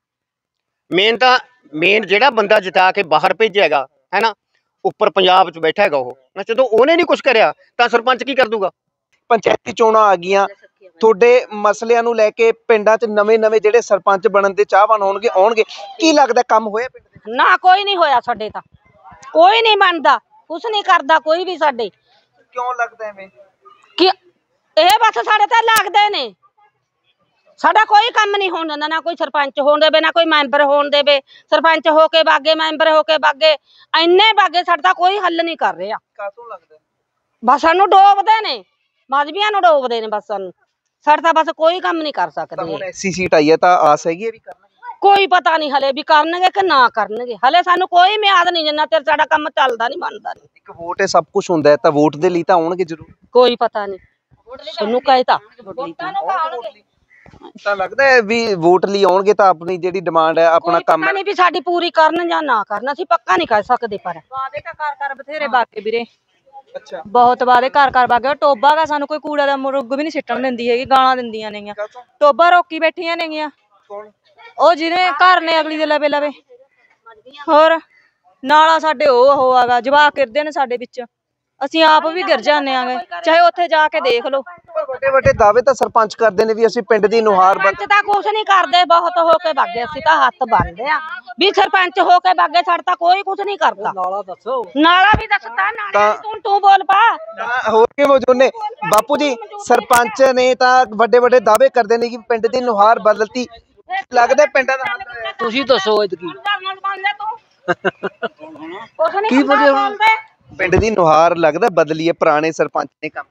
Speaker 2: ਮੇਨ ਜਿਹੜਾ ਬੰਦਾ ਜਿਤਾ ਕੇ ਬਾਹਰ ਭੇਜਿਆਗਾ ਹੈ ਨਾ, ਉੱਪਰ ਪੰਜਾਬ 'ਚ ਬੈਠਾ ਹੈਗਾ ਉਹ, ਜਦੋਂ ਉਹਨੇ ਨਹੀਂ ਕੁਝ ਕਰਿਆ ਤਾਂ ਸਰਪੰਚ ਕੀ ਕਰ ਦੂਗਾ?
Speaker 7: ਪੰਚਾਇਤੀ ਚੋਣਾਂ ਆ ਗਈਆਂ, ਤੁਹਾਡੇ ਮਸਲਿਆਂ ਨੂੰ ਲੈ ਕੇ ਪਿੰਡਾਂ 'ਚ ਨਵੇਂ ਜਿਹੜੇ ਸਰਪੰਚ ਬਣਨ ਦੇ ਚਾਹਵਾਨ ਆਉਣਗੇ, ਕੀ ਲੱਗਦਾ ਕੰਮ ਹੋਇਆ ਪਿੰਡ ਦੇ?
Speaker 4: ਨਾ ਕੋਈ ਨਹੀਂ ਹੋਇਆ ਸਾਡੇ ਤਾਂ, ਕੋਈ ਨਹੀਂ ਮੰਨਦਾ, ਕੁਛ ਨਹੀਂ ਕਰਦਾ ਕੋਈ ਵੀ ਸਾਡੇ।
Speaker 7: ਕਿਉਂ ਲੱਗਦਾ ਐਵੇਂ?
Speaker 4: ਕਿ ਇਹ ਬਸ ਸਾਡੇ ਤੇ ਲੱਗਦੇ ਨੇ, ਸਾਡਾ ਕੋਈ ਕੰਮ ਨਹੀਂ ਹੋਣ ਦਿੰਦਾ, ਨਾ ਕੋਈ ਸਰਪੰਚ ਹੋਣ ਦੇਵੇ, ਨਾ ਕੋਈ ਮੈਂਬਰ ਹੋਣ ਦੇਵੇ। ਸਰਪੰਚ ਹੋ ਕੇ ਬਾਗੇ, ਮੈਂਬਰ ਹੋ ਕੇ ਬਾਗੇ, ਇੰਨੇ ਬਾਗੇ, ਸਾਡਾ ਕੋਈ ਹੱਲ ਨਹੀਂ ਕਰ ਰਿਹਾ।
Speaker 7: ਕਾਹਤੋਂ ਲੱਗਦਾ?
Speaker 4: ਬਸ ਸਾਨੂੰ ਡੋਬਦੇ ਨੇ, ਮਜ਼ਬੀਆਂ ਨੂੰ ਡੋਬਦੇ ਨੇ ਬਸ ਸਾਨੂੰ, ਸਾਡਾ ਤਾਂ ਬਸ ਕੋਈ ਕੰਮ ਨਹੀਂ ਕਰ ਸਕਦੇ।
Speaker 7: ਹੁਣ ਐਸੀ ਸੀਟ ਆਈ ਹੈ ਤਾਂ ਆਸ ਹੈਗੀ ਹੈ ਵੀ ਕਰਨਾ?
Speaker 4: ਕੋਈ ਪਤਾ ਨਹੀਂ ਹਲੇ ਵੀ ਕਰਨਗੇ ਕਿ ਨਾ ਕਰਨਗੇ, ਹਲੇ ਸਾਨੂੰ ਕੋਈ ਮਿਆਦ ਨਹੀਂ, ਜਿੰਨਾ ਚਿਰ ਸਾਡਾ ਕੰਮ ਚੱਲਦਾ ਨਹੀਂ, ਬਣਦਾ ਨਹੀਂ।
Speaker 7: ਇੱਕ ਵੋਟ ਹੈ, ਸਭ ਕੁਝ ਹੁੰਦਾ ਹੈ, ਤਾਂ ਵੋਟ ਦੇ ਲਈ ਤਾਂ ਆਉਣਗੇ ਜ਼ਰੂਰ।
Speaker 4: ਕੋਈ ਪਤਾ ਨਹੀਂ, ਤੁਹਾਨੂੰ ਕਹਿਤਾ
Speaker 7: ਤਾਂ ਲੱਗਦਾ ਹੈ ਵੀ ਵੋਟ ਲਈ ਆਉਣਗੇ ਤਾਂ ਆਪਣੀ ਜਿਹੜੀ ਡਿਮਾਂਡ ਹੈ, ਆਪਣਾ ਕੰਮ
Speaker 4: ਨਹੀਂ ਵੀ ਸਾਡੀ ਪੂਰੀ ਕਰਨ ਜਾਂ ਨਾ ਕਰਨ, ਅਸੀਂ ਪੱਕਾ ਨਹੀਂ ਕਹਿ ਸਕਦੇ। ਪਰ
Speaker 8: ਵਾਦੇ ਘਰ ਬਥੇਰੇ ਬਾਗੇ ਵੀਰੇ,
Speaker 7: ਅੱਛਾ
Speaker 8: ਬਹੁਤ ਵਾਦੇ ਘਰ ਬਾਗੇ। ਟੋਬਾ ਗਾ, ਸਾਨੂੰ ਕੋਈ ਕੂੜਾ ਦਾ ਮੁਰਗ ਵੀ ਨਹੀਂ ਸਿੱਟਣ ਦਿੰਦੀ ਹੈਗੀ, ਗਾਲਾਂ ਦਿੰਦੀਆਂ ਨੇਗੀਆਂ। ਟੋਬਾ ਰੋਕੀ ਬੈਠੀਆਂ ਨੇਗੀਆਂ, ਉਹ ਜਿਹਨੇ ਘਰ ਨੇ ਅਗਲੀ ਦੇ ਲਵੇ। ਹੋਰ ਨਾਲਾ ਸਾਡੇ ਉਹ ਆਗਾ, ਜਵਾਕ ਗਿਰਦੇ ਨੇ ਸਾਡੇ ਵਿੱਚ, ਅਸੀਂ ਆਪ ਵੀ ਗਿਰ ਜਾਂਦੇ ਆਂਗੇ, ਚਾਹੇ ਉੱਥੇ ਜਾ ਕੇ ਦੇਖ ਲਓ।
Speaker 7: ਵੱਡੇ ਦਾਅਵੇ ਤਾਂ ਸਰਪੰਚ ਕਰਦੇ ਨੇ ਵੀ ਅਸੀਂ ਪਿੰਡ ਦੀ ਨੁਹਾਰ
Speaker 4: ਸਰਪੰਚ ਤਾਂ ਕੁਛ ਨਹੀਂ ਕਰਦੇ, ਬਹੁਤ ਹੋ ਕੇ ਬਾਗੇ, ਅਸੀਂ ਤਾਂ ਹੱਥ ਬੰਨਦੇ ਆ ਵੀ ਸਰਪੰਚ ਹੋ ਕੇ ਬਾਗੇ, ਸਾਡਾ ਤਾਂ ਕੋਈ ਕੁਛ ਨਹੀਂ ਕਰਦਾ। ਨਾਲਾ ਦੱਸੋ, ਨਾਲਾ ਵੀ ਦੱਸਦਾ, ਨਾਲੇ ਤੂੰ ਬੋਲ ਪਾ।
Speaker 7: ਹੋਰ ਕੀ ਮੌਜੂਦ ਨੇ ਬਾਪੂ ਜੀ? ਸਰਪੰਚ ਨੇ ਤਾਂ ਵੱਡੇ ਦਾਅਵੇ ਕਰਦੇ ਨੇ ਕਿ ਪਿੰਡ ਦੀ ਨੁਹਾਰ ਬਦਲਤੀ, ਲੱਗਦਾ ਪਿੰਡਾਂ ਦਾ?
Speaker 6: ਤੁਸੀਂ ਦੱਸੋ ਇਤਕੀ
Speaker 4: ਕੀ ਬੋਲਦੇ?
Speaker 7: ਪਿੰਡ ਦੀ ਨੁਹਾਰ ਲੱਗਦਾ ਬਦਲੀ ਹੈ, ਪੁਰਾਣੇ ਸਰਪੰਚ ਨੇ ਕੰਮ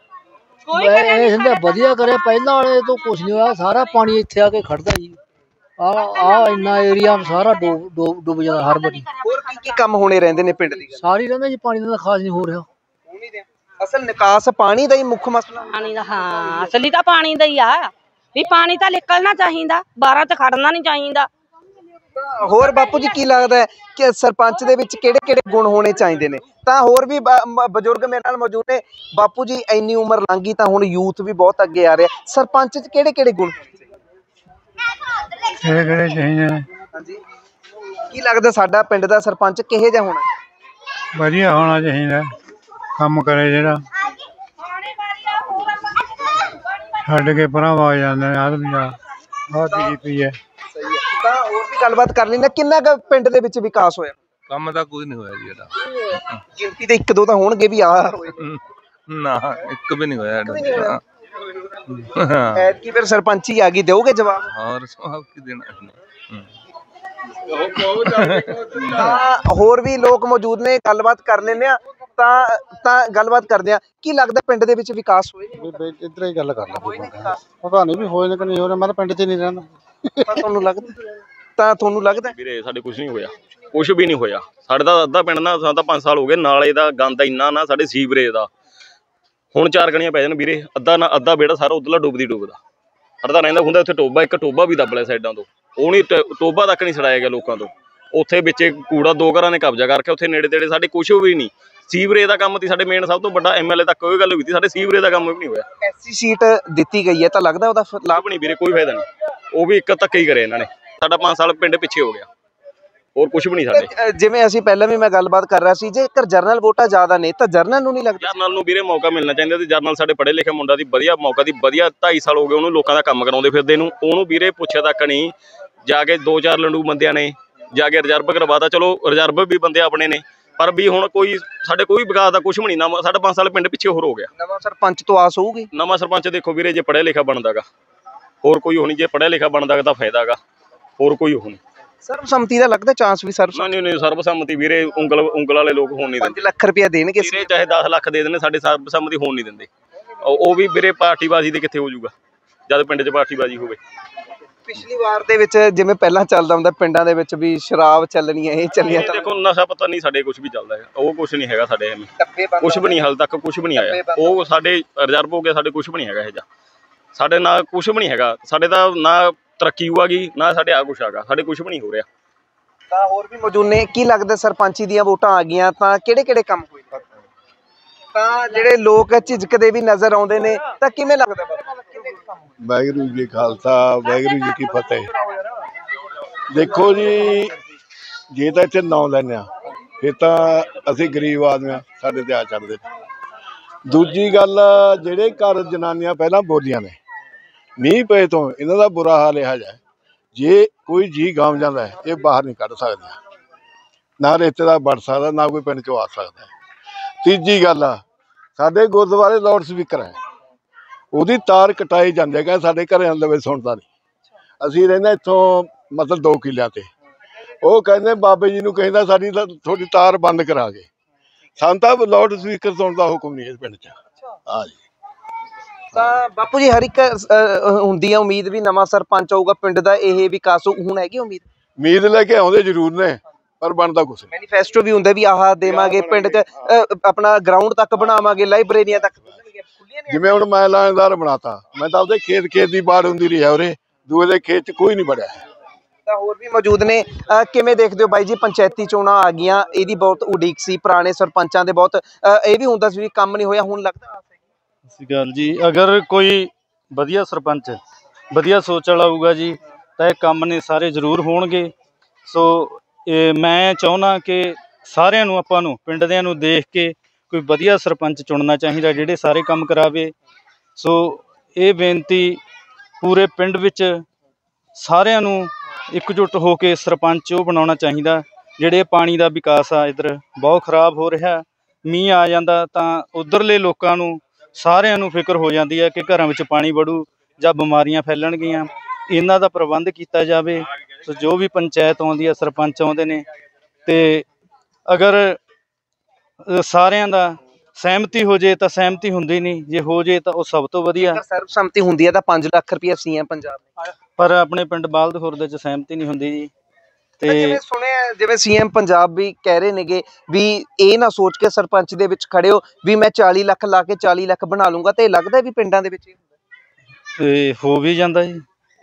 Speaker 6: ਵਧੀਆ ਕਰਿਆ, ਪਹਿਲਾਂ ਵਾਲੇ ਤੋਂ ਕੁਛ ਨਹੀਂ ਹੋਇਆ, ਸਾਰਾ ਪਾਣੀ ਇੱਥੇ ਆ ਕੇ ਖੜਦਾ ਜੀ। ਆ ਇੰਨਾ ਏਰੀਆ ਸਾਰਾ ਡੁੱਬ ਜਾਂਦਾ ਹਰ ਵਾਰੀ।
Speaker 7: ਹੋਰ ਕੀ ਕੰਮ ਹੋਣੇ ਰਹਿੰਦੇ ਨੇ ਪਿੰਡ ਦੀ?
Speaker 6: ਸਾਰੀ ਰਹਿੰਦਾ ਜੀ, ਪਾਣੀ ਦਾ ਖਾਸ ਨਹੀਂ ਹੋ ਰਿਹਾ।
Speaker 7: ਅਸਲ ਨਿਕਾਸ ਪਾਣੀ ਦਾ ਹੀ ਮੁੱਖ ਮਸਲਾ।
Speaker 4: ਪਾਣੀ ਦਾ, ਹਾਂ ਅਸਲੀ ਤਾਂ ਪਾਣੀ ਦਾ ਹੀ ਆ ਵੀ ਪਾਣੀ ਤਾਂ ਨਿਕਲਣਾ ਚਾਹੀਦਾ, 12 ਚ ਖੜਨਾ ਨਹੀਂ ਚਾਹੀਦਾ।
Speaker 7: ਹੋਰ ਬਾਪੂ ਜੀ ਕੀ ਲੱਗਦਾ ਹੈ ਕਿ ਸਰਪੰਚ ਦੇ ਵਿੱਚ ਕਿਹੜੇ ਗੁਣ ਹੋਣੇ ਚਾਹੀਦੇ ਨੇ? ਤਾਂ ਹੋਰ ਵੀ ਬਜ਼ੁਰਗ ਮੇਰੇ ਨਾਲ ਮੌਜੂਦ ਨੇ। ਬਾਪੂ ਜੀ ਇੰਨੀ ਉਮਰ ਲੰਘੀ ਤਾਂ ਹੁਣ ਯੂਥ ਵੀ ਬਹੁਤ ਅੱਗੇ ਆ ਰਿਹਾ, ਸਰਪੰਚ ਚ ਕਿਹੜੇ ਗੁਣ?
Speaker 3: ਇਹ ਕਿਹੜੇ ਚਾਹੀਦੇ ਨੇ?
Speaker 7: ਹਾਂਜੀ, ਕੀ ਲੱਗਦਾ ਸਾਡਾ ਪਿੰਡ ਦਾ ਸਰਪੰਚ ਕਿਹੋ ਜਿਹਾ ਹੋਣਾ?
Speaker 3: ਵਧੀਆ ਹੋਣਾ ਚਾਹੀਦਾ, ਕੰਮ ਕਰੇ ਜਿਹੜਾ। ਛੱਡ ਕੇ ਪਰਾਂ ਵਾ ਜਾਂਦੇ ਨੇ ਆਦਮੀ ਦਾ ਬਹੁਤ ਪਈ ਹੈ।
Speaker 7: ਸਹੀ ਹੈ। ਤਾਂ ਹੋਰ ਵੀ ਗੱਲਬਾਤ ਕਰ ਲੈਂਦੇ, ਕਿੰਨਾ ਕੁ ਪਿੰਡ ਦੇ ਵਿੱਚ ਵਿਕਾਸ ਹੋਇਆ?
Speaker 9: ਕੰਮ ਤਾਂ ਕੋਈ ਨਹੀਂ ਹੋਇਆ ਜੀ ਇਹਦਾ।
Speaker 7: ਗਿਣਤੀ ਦੇ ਇੱਕ ਦੋ ਤਾਂ ਹੋਣਗੇ ਵੀ ਆ ਹੋਏ
Speaker 9: ਨਾ, ਇੱਕ ਵੀ ਨਹੀਂ ਹੋਇਆ।
Speaker 7: ਐਤਕੀ ਫਿਰ ਸਰਪੰਚ ਹੀ ਆ ਗਈ, ਦਿਓਗੇ ਜਵਾਬ?
Speaker 9: ਹੋਰ ਸਵਾਲ ਕੀ ਦੇਣਾ।
Speaker 7: ਤਾਂ ਹੋਰ ਵੀ ਲੋਕ ਮੌਜੂਦ ਨੇ, ਗੱਲਬਾਤ ਕਰ ਲੈਂਦੇ ਆ। ਤਾਂ ਗੱਲਬਾਤ ਕਰਦੇ ਆ, ਕੀ ਲੱਗਦਾ ਪਿੰਡ ਦੇ ਵਿੱਚ ਵਿਕਾਸ ਹੋਏ?
Speaker 2: ਇੱਧਰ ਹੀ ਗੱਲ ਕਰ ਲਾ, ਪਤਾ ਨਹੀਂ ਵੀ ਹੋਏ ਨੇ ਕਿ ਨਹੀਂ ਹੋਏ। ਮੈਂ ਤਾਂ ਪਿੰਡ 'ਚ ਨਹੀਂ ਰਹਿੰਦਾ।
Speaker 7: ਤੁਹਾਨੂੰ ਲੱਗਦਾ
Speaker 5: ਵੀਰੇ ਸਾਡੇ ਕੁਝ ਨਹੀਂ ਹੋਇਆ, ਕੁਝ ਵੀ ਨਹੀਂ ਹੋਇਆ। ਸਾਡੇ ਤਾਂ ਅੱਧਾ ਪਿੰਡ ਨਾ, ਸਾਨੂੰ ਤਾਂ 5 ਸਾਲ ਹੋ ਗਏ, ਨਾਲੇ ਦਾ ਗੰਦ ਇੰਨਾ ਨਾ, ਸਾਡੇ ਸੀਵਰੇਜ ਦਾ ਹੁਣ 4 ਗਣੀਆਂ ਪੈ ਜਾਣ ਵੀਰੇ। ਅੱਧਾ ਵਿਹੜਾ ਸਾਰਾ ਉਧਰਲਾ ਡੁੱਬਦਾ। ਸਾਡਾ ਰਹਿੰਦਾ ਹੁੰਦਾ ਉੱਥੇ ਟੋਬਾ, ਇੱਕ ਟੋਬਾ ਵੀ ਦੱਬ ਲਿਆ ਸਾਈਡਾਂ ਤੋਂ, ਉਹ ਨਹੀਂ ਟੋਬਾ ਤੱਕ ਨਹੀਂ ਛਡਾਇਆ ਗਿਆ ਲੋਕਾਂ ਤੋਂ। ਉੱਥੇ ਵਿੱਚ ਕੂੜਾ 2 ਘਰਾਂ ਨੇ ਕਬਜ਼ਾ ਕਰਕੇ, ਉੱਥੇ ਨੇੜੇ ਤੇੜੇ ਸਾਡੇ ਕੁਝ ਵੀ ਨਹੀਂ। ਸੀਵਰੇਜ ਦਾ ਕੰਮ ਤੀ ਸਾਡੇ ਮੇਨ ਸਭ ਤੋਂ ਵੱਡਾ, MLA ਤੱਕ ਉਹ ਗੱਲ ਹੋਈ ਤੀ, ਸਾਡੇ ਸੀਵਰੇਜ ਦਾ ਕੰਮ ਵੀ ਨਹੀਂ ਹੋਇਆ।
Speaker 7: ਐਸੀ ਸੀਟ ਦਿੱਤੀ ਗਈ ਹੈ ਤਾਂ ਲੱਗਦਾ ਉਹਦਾ
Speaker 5: ਲਾਭ ਨਹੀਂ ਵੀਰੇ, ਕੋਈ ਫਾਇਦਾ ਨਹੀਂ। ਉਹ ਵੀ ਇੱਕ ਧੱਕੇ ਹੀ ਕਰੇ ਇਹਨਾਂ ਨੇ। ਸਾਡਾ 5 ਸਾਲ ਪਿੰਡ ਪਿੱਛੇ ਹੋ ਗਿਆ, ਹੋਰ ਕੁਝ ਵੀ ਨਹੀਂ ਸਾਡੇ।
Speaker 7: ਜਿਵੇਂ ਅਸੀਂ ਪਹਿਲਾਂ ਵੀ ਮੈਂ ਗੱਲਬਾਤ ਕਰ ਰਿਹਾ ਸੀ, ਜੇਕਰ ਜਰਨਲ ਵੋਟਾਂ ਜ਼ਿਆਦਾ ਨੇ ਤਾਂ ਜਰਨਲ ਨੂੰ ਨਹੀਂ ਲੱਗਦਾ?
Speaker 5: ਜਰਨਲ ਨੂੰ ਵੀਰੇ ਮੌਕਾ ਮਿਲਣਾ ਚਾਹੀਦਾ ਤੇ ਜਰਨਲ ਸਾਡੇ ਪੜ੍ਹੇ ਲਿਖੇ ਮੁੰਡਾ ਦੀ ਵਧੀਆ ਮੌਕਾ ਦੀ ਵਧੀਆ 2.5 ਸਾਲ ਹੋ ਗਏ ਉਹਨੂੰ ਲੋਕਾਂ ਦਾ ਕੰਮ ਕਰਾਉਂਦੇ ਫਿਰਦੇ ਨੂੰ। ਉਹਨੂੰ ਵੀਰੇ ਪੁੱਛਿਆ ਤੱਕ ਨਹੀਂ, ਜਾ ਕੇ 2-4 ਲੰਡੂ ਬੰਦਿਆਂ ਨੇ ਜਾ ਕੇ ਰਿਜ਼ਰਵ ਕਰਵਾਤਾ। ਚਲੋ ਰਿਜ਼ਰਵ ਵੀ ਬੰਦੇ ਆਪਣੇ ਨੇ, ਪਰ ਵੀ ਹੁਣ ਸਾਡੇ ਕੋਈ ਵਿਕਾਸ ਦਾ ਕੁਝ ਵੀ ਨਹੀਂ। ਸਾਡਾ 5 ਸਾਲ ਪਿੰਡ ਪਿੱਛੇ ਹੋਰ ਹੋ ਗਿਆ।
Speaker 7: ਨਵਾਂ ਸਰਪੰਚ ਤੋਂ ਆਸ ਹੋਊਗੀ?
Speaker 5: ਨਵਾਂ ਸਰਪੰਚ ਦੇਖੋ ਵੀਰੇ, ਜੇ ਪੜ੍ਹਿਆ ਲਿਖਿਆ ਬਣਦਾਗਾ ਹੋਰ ਕੋਈ ਹੋਣੀ, ਜੇ ਪੜ੍ਹਿਆ ਲਿਖਿਆ ਬਣਦਾਗਾ ਤਾਂ ਫਾਇਦਾ ਗਾ, ਹੋਰ ਕੋਈ ਹੋਣੀ।
Speaker 7: ਸਰਬਸੰਮਤੀ ਦਾ ਲੱਗਦਾ ਚਾਂਸ ਵੀ?
Speaker 5: ਨਹੀਂ, ਸਰਬਸੰਮਤੀ ਵੀਰੇ ਉਂਗਲ ਵਾਲੇ ਲੋਕ ਹੋਣ ਨਹੀਂ ਦਿੰਦੇ।
Speaker 7: 5 ਲੱਖ ਰੁਪਇਆ ਦੇਣਗੇ
Speaker 5: ਵੀਰੇ, ਚਾਹੇ 10 ਲੱਖ ਦੇ ਦੇਣ, ਸਾਡੇ ਸਰਬਸੰਮਤੀ ਹੋਣ ਨਹੀਂ ਦਿੰਦੇ। ਉਹ ਵੀ ਵੀਰੇ ਪਾਰਟੀਬਾਜ਼ੀ ਦੇ ਕਿੱਥੇ ਹੋ ਜਾਊਗਾ ਜਦ ਪਿੰਡ 'ਚ ਪਾਰਟੀਬਾਜ਼ੀ ਹੋਵੇ।
Speaker 7: ਪਿਛਲੀ ਵਾਰ ਦੇ ਵਿੱਚ ਜਿਵੇਂ ਪਹਿਲਾਂ ਚੱਲਦਾ ਹੁੰਦਾ ਪਿੰਡਾਂ ਦੇ ਵਿੱਚ ਵੀ ਸ਼ਰਾਬ ਚੱਲਣੀ ਹੈ, ਇਹ ਚੱਲੀਆਂ ਤਾਂ
Speaker 5: ਦੇਖੋ ਨਸ਼ਾ ਪਤਾ ਨਹੀਂ ਸਾਡੇ ਕੁਝ ਵੀ ਚੱਲਦਾ ਹੈ, ਉਹ ਕੁਝ ਨਹੀਂ ਹੈਗਾ ਸਾਡੇ। ਐਵੇਂ ਕੁਝ ਵੀ ਨਹੀਂ, ਹਾਲੇ ਤੱਕ ਕੁਝ ਵੀ ਨਹੀਂ ਆਇਆ। ਉਹ ਸਾਡੇ ਰਿਜ਼ਰਵ ਹੋ ਗਿਆ, ਸਾਡੇ ਕੁਝ ਵੀ ਨਹੀਂ ਹੈਗਾ ਇਹ ਜਿਹਾ। ਸਾਡੇ ਨਾਲ ਕੁਝ ਵੀ ਨਹੀਂ ਹੈਗਾ, ਸਾਡੇ ਤਾਂ ਨਾ ਤਰੱਕੀ ਹੋਆਗੀ ਨਾ ਸਾਡੇ ਆ ਕੁਛ ਹੈਗਾ, ਸਾਡੇ ਕੁਝ ਵੀ ਨਹੀਂ ਹੋ ਰਿਹਾ।
Speaker 7: ਤਾਂ ਹੋਰ ਵੀ ਮੌਜੂਦ ਨੇ, ਕੀ ਲੱਗਦਾ ਸਰਪੰਚੀ ਦੀਆਂ ਵੋਟਾਂ ਆ ਗਈਆਂ ਤਾਂ ਕਿਹੜੇ ਕੰਮ ਹੋਏ? ਤਾਂ ਜਿਹੜੇ ਲੋਕ ਝਿਜਕਦੇ ਵੀ ਨਜ਼ਰ ਆਉਂਦੇ ਨੇ, ਤਾਂ ਕਿਵੇਂ ਲੱਗਦਾ?
Speaker 10: ਵਾਹਿਗੁਰੂ ਜੀ ਖਾਲਸਾ, ਵਾਹਿਗੁਰੂ ਜੀ ਕੀ ਫਤਿਹ। ਦੇਖੋ ਜੀ, ਜੇ ਤਾਂ ਇੱਥੇ ਨਾਂ ਲੈਂਦੇ ਆ ਫਿਰ ਤਾਂ ਅਸੀਂ ਗਰੀਬ ਆਦਮੀ ਆ, ਸਾਡੇ ਤੇ ਆ ਚੜਦੇ। ਦੂਜੀ ਗੱਲ, ਜਿਹੜੇ ਘਰ ਜਨਾਨੀਆਂ ਪਹਿਲਾਂ ਬੋਲੀਆਂ ਨੇ, ਮੀਂਹ ਪਏ ਤੋਂ ਇਹਨਾਂ ਦਾ ਬੁਰਾ ਹਾਲ ਇਹੋ ਜਿਹਾ, ਜੇ ਕੋਈ ਜੀ ਗਾਮ ਜਾਂਦਾ ਹੈ ਇਹ ਬਾਹਰ ਨਹੀਂ ਕੱਢ ਸਕਦੇ, ਨਾ ਰਿਸ਼ਤੇਦਾਰ ਵੜ ਸਕਦਾ, ਨਾ ਕੋਈ ਪਿੰਡ 'ਚੋਂ ਆ ਸਕਦਾ। ਤੀਜੀ ਗੱਲ ਆ, ਸਾਡੇ ਗੁਰਦੁਆਰੇ ਲਾਊਡ ਸਪੀਕਰ ਹੈ, ਉਹਦੀ ਤਾਰ ਕਟਾਈ ਜਾਂਦੇ, ਕਹਿੰਦੇ ਸਾਡੇ ਘਰਾਂ ਲਵੇ ਸੁਣਦਾ ਨਹੀਂ। ਅਸੀਂ ਰਹਿੰਦੇ ਇੱਥੋਂ ਮਤਲਬ 2 ਕਿੱਲਿਆਂ ਤੇ, ਉਹ ਕਹਿੰਦੇ ਬਾਬੇ ਜੀ ਨੂੰ ਕਹਿੰਦਾ ਸਾਡੀ ਤੁਹਾਡੀ ਤਾਰ ਬੰਦ ਕਰਾ ਕੇ। ਸਾਨੂੰ ਤਾਂ ਲਾਊਡ ਸਪੀਕਰ ਸੁਣਨ ਦਾ ਹੁਕਮ ਨਹੀਂ ਇਸ ਪਿੰਡ 'ਚ। ਹਾਂ ਜੀ।
Speaker 7: ਤਾਂ ਬਾਪੂ ਜੀ, ਹਰ ਇੱਕ ਹੁੰਦੀ ਆ ਉਮੀਦ ਵੀ ਨਵਾਂ ਸਰਪੰਚ ਆਊਗਾ, ਪਿੰਡ ਦਾ ਇਹ ਵਿਕਾਸ ਹੁਣ ਹੈਗੀ ਉਮੀਦ
Speaker 10: ਲੈ ਕੇ ਆਉਂਦੇ ਜ਼ਰੂਰ ਨੇ, ਪਰ ਬਣਦਾ ਕੁਛ ਨਹੀਂ।
Speaker 7: ਮੈਨੀਫੈਸਟੋ ਵੀ ਹੁੰਦਾ ਵੀ ਆਹ ਦੇਵਾਂਗੇ ਪਿੰਡ 'ਚ, ਆਪਣਾ ਗਰਾਊਂਡ ਤੱਕ ਬਣਾਵਾਂਗੇ, ਲਾਇਬ੍ਰੇਰੀਆਂ ਤੱਕ।
Speaker 10: ਜਿਵੇਂ ਹੁਣ ਮੈਂ ਲਾਣੇਦਾਰ ਬਣਾਤਾ, ਮੈਂ ਤਾਂ ਆਪਦੇ ਖੇਤ ਦੀ ਬਾੜ ਹੁੰਦੀ ਰਹੀ ਹੈ, ਉਰੇ ਦੂਏ ਦੇ ਖੇਤ 'ਚ ਕੋਈ ਨਹੀਂ ਵੜਿਆ।
Speaker 7: ਤਾਂ ਹੋਰ ਵੀ ਮੌਜੂਦ ਨੇ, ਕਿਵੇਂ ਦੇਖਦੇ ਹੋ ਬਾਈ ਜੀ? ਪੰਚਾਇਤੀ ਚੋਣਾਂ ਆ ਗਈਆਂ, ਇਹਦੀ ਬਹੁਤ ਉਡੀਕ ਸੀ, ਪੁਰਾਣੇ ਸਰਪੰਚਾਂ ਦੇ ਬਹੁਤ ਇਹ ਵੀ ਹੁੰਦਾ ਸੀ ਵੀ ਕੰਮ ਨਹੀਂ ਹੋਇਆ, ਹੁਣ ਲੱਗਦਾ?
Speaker 11: ਸਤਿ ਸ਼੍ਰੀ ਅਕਾਲ ਜੀ। ਅਗਰ ਕੋਈ ਵਧੀਆ ਸਰਪੰਚ ਵਧੀਆ ਸੋਚ ਵਾਲਾ ਹੋਊਗਾ ਜੀ ਤਾਂ ਇਹ ਕੰਮ ਨੇ ਸਾਰੇ ਜ਼ਰੂਰ ਹੋਣਗੇ। ਸੋ ਮੈਂ ਚਾਹੁੰਦਾ ਕਿ ਸਾਰਿਆਂ ਨੂੰ, ਆਪਾਂ ਨੂੰ ਪਿੰਡ ਦਿਆਂ ਨੂੰ ਦੇਖ ਕੇ ਕੋਈ ਵਧੀਆ ਸਰਪੰਚ ਚੁਣਨਾ ਚਾਹੀਦਾ ਜਿਹੜੇ ਸਾਰੇ ਕੰਮ ਕਰਾਵੇ। ਸੋ ਇਹ ਬੇਨਤੀ ਪੂਰੇ ਪਿੰਡ ਵਿੱਚ ਸਾਰਿਆਂ ਨੂੰ ਇਕਜੁੱਟ ਹੋ ਕੇ ਸਰਪੰਚ ਉਹ ਬਣਾਉਣਾ ਚਾਹੀਦਾ। ਜਿਹੜੇ ਪਾਣੀ ਦਾ ਵਿਕਾਸ ਆ ਇੱਧਰ ਬਹੁਤ ਖਰਾਬ ਹੋ ਰਿਹਾ, ਮੀਂਹ ਆ ਜਾਂਦਾ ਤਾਂ ਉੱਧਰਲੇ ਲੋਕਾਂ ਨੂੰ ਸਾਰਿਆਂ ਨੂੰ ਫਿਕਰ ਹੋ ਜਾਂਦੀ ਹੈ ਕਿ ਘਰਾਂ ਵਿੱਚ ਪਾਣੀ ਵੜੂ ਜਾਂ ਬਿਮਾਰੀਆਂ ਫੈਲਣਗੀਆਂ। ਇਹਨਾਂ ਦਾ ਪ੍ਰਬੰਧ ਕੀਤਾ ਜਾਵੇ। ਸੋ ਜੋ ਵੀ ਪੰਚਾਇਤ ਆਉਂਦੀ ਹੈ, ਸਰਪੰਚ ਆਉਂਦੇ ਨੇ, ਤੇ ਅਗਰ ਸਾਰਿਆਂ ਦਾ ਸਹਿਮਤੀ ਹੋ ਜੇ ਤਾਂ ਸਹਿਮਤੀ ਹੁੰਦੀ ਨਹੀਂ, ਜੇ ਹੋ ਜੇ ਤਾਂ ਉਹ ਸਭ ਤੋਂ ਵਧੀਆ।
Speaker 7: ਸਰਬਸੰਮਤੀ ਹੁੰਦੀ ਹੈ ਤਾਂ 5 ਲੱਖ ਰੁਪਇਆ ਸੀਐਮ ਪੰਜਾਬ ਨੇ,
Speaker 11: ਪਰ ਆਪਣੇ ਪਿੰਡ ਬਾਲਦ ਖੁਰਦ 'ਚ ਸਹਿਮਤੀ ਨਹੀਂ ਹੁੰਦੀ ਜੀ। ਤੇ
Speaker 7: ਜਿਵੇਂ ਸੁਣਿਆ, ਜਿਵੇਂ ਸੀਐਮ ਪੰਜਾਬ ਵੀ ਕਹਿ ਰਹੇ ਨੇਗੇ ਵੀ ਇਹ ਨਾ ਸੋਚ ਕੇ ਸਰਪੰਚ ਦੇ ਵਿੱਚ ਖੜੇ ਹੋ ਵੀ ਮੈਂ 40 ਲੱਖ ਲਾ ਕੇ 40 ਲੱਖ ਬਣਾ ਲੂੰਗਾ, ਤੇ ਲੱਗਦਾ ਵੀ ਪਿੰਡਾਂ ਦੇ ਵਿੱਚ
Speaker 11: ਇਹ ਹੋ ਵੀ ਜਾਂਦਾ ਜੀ।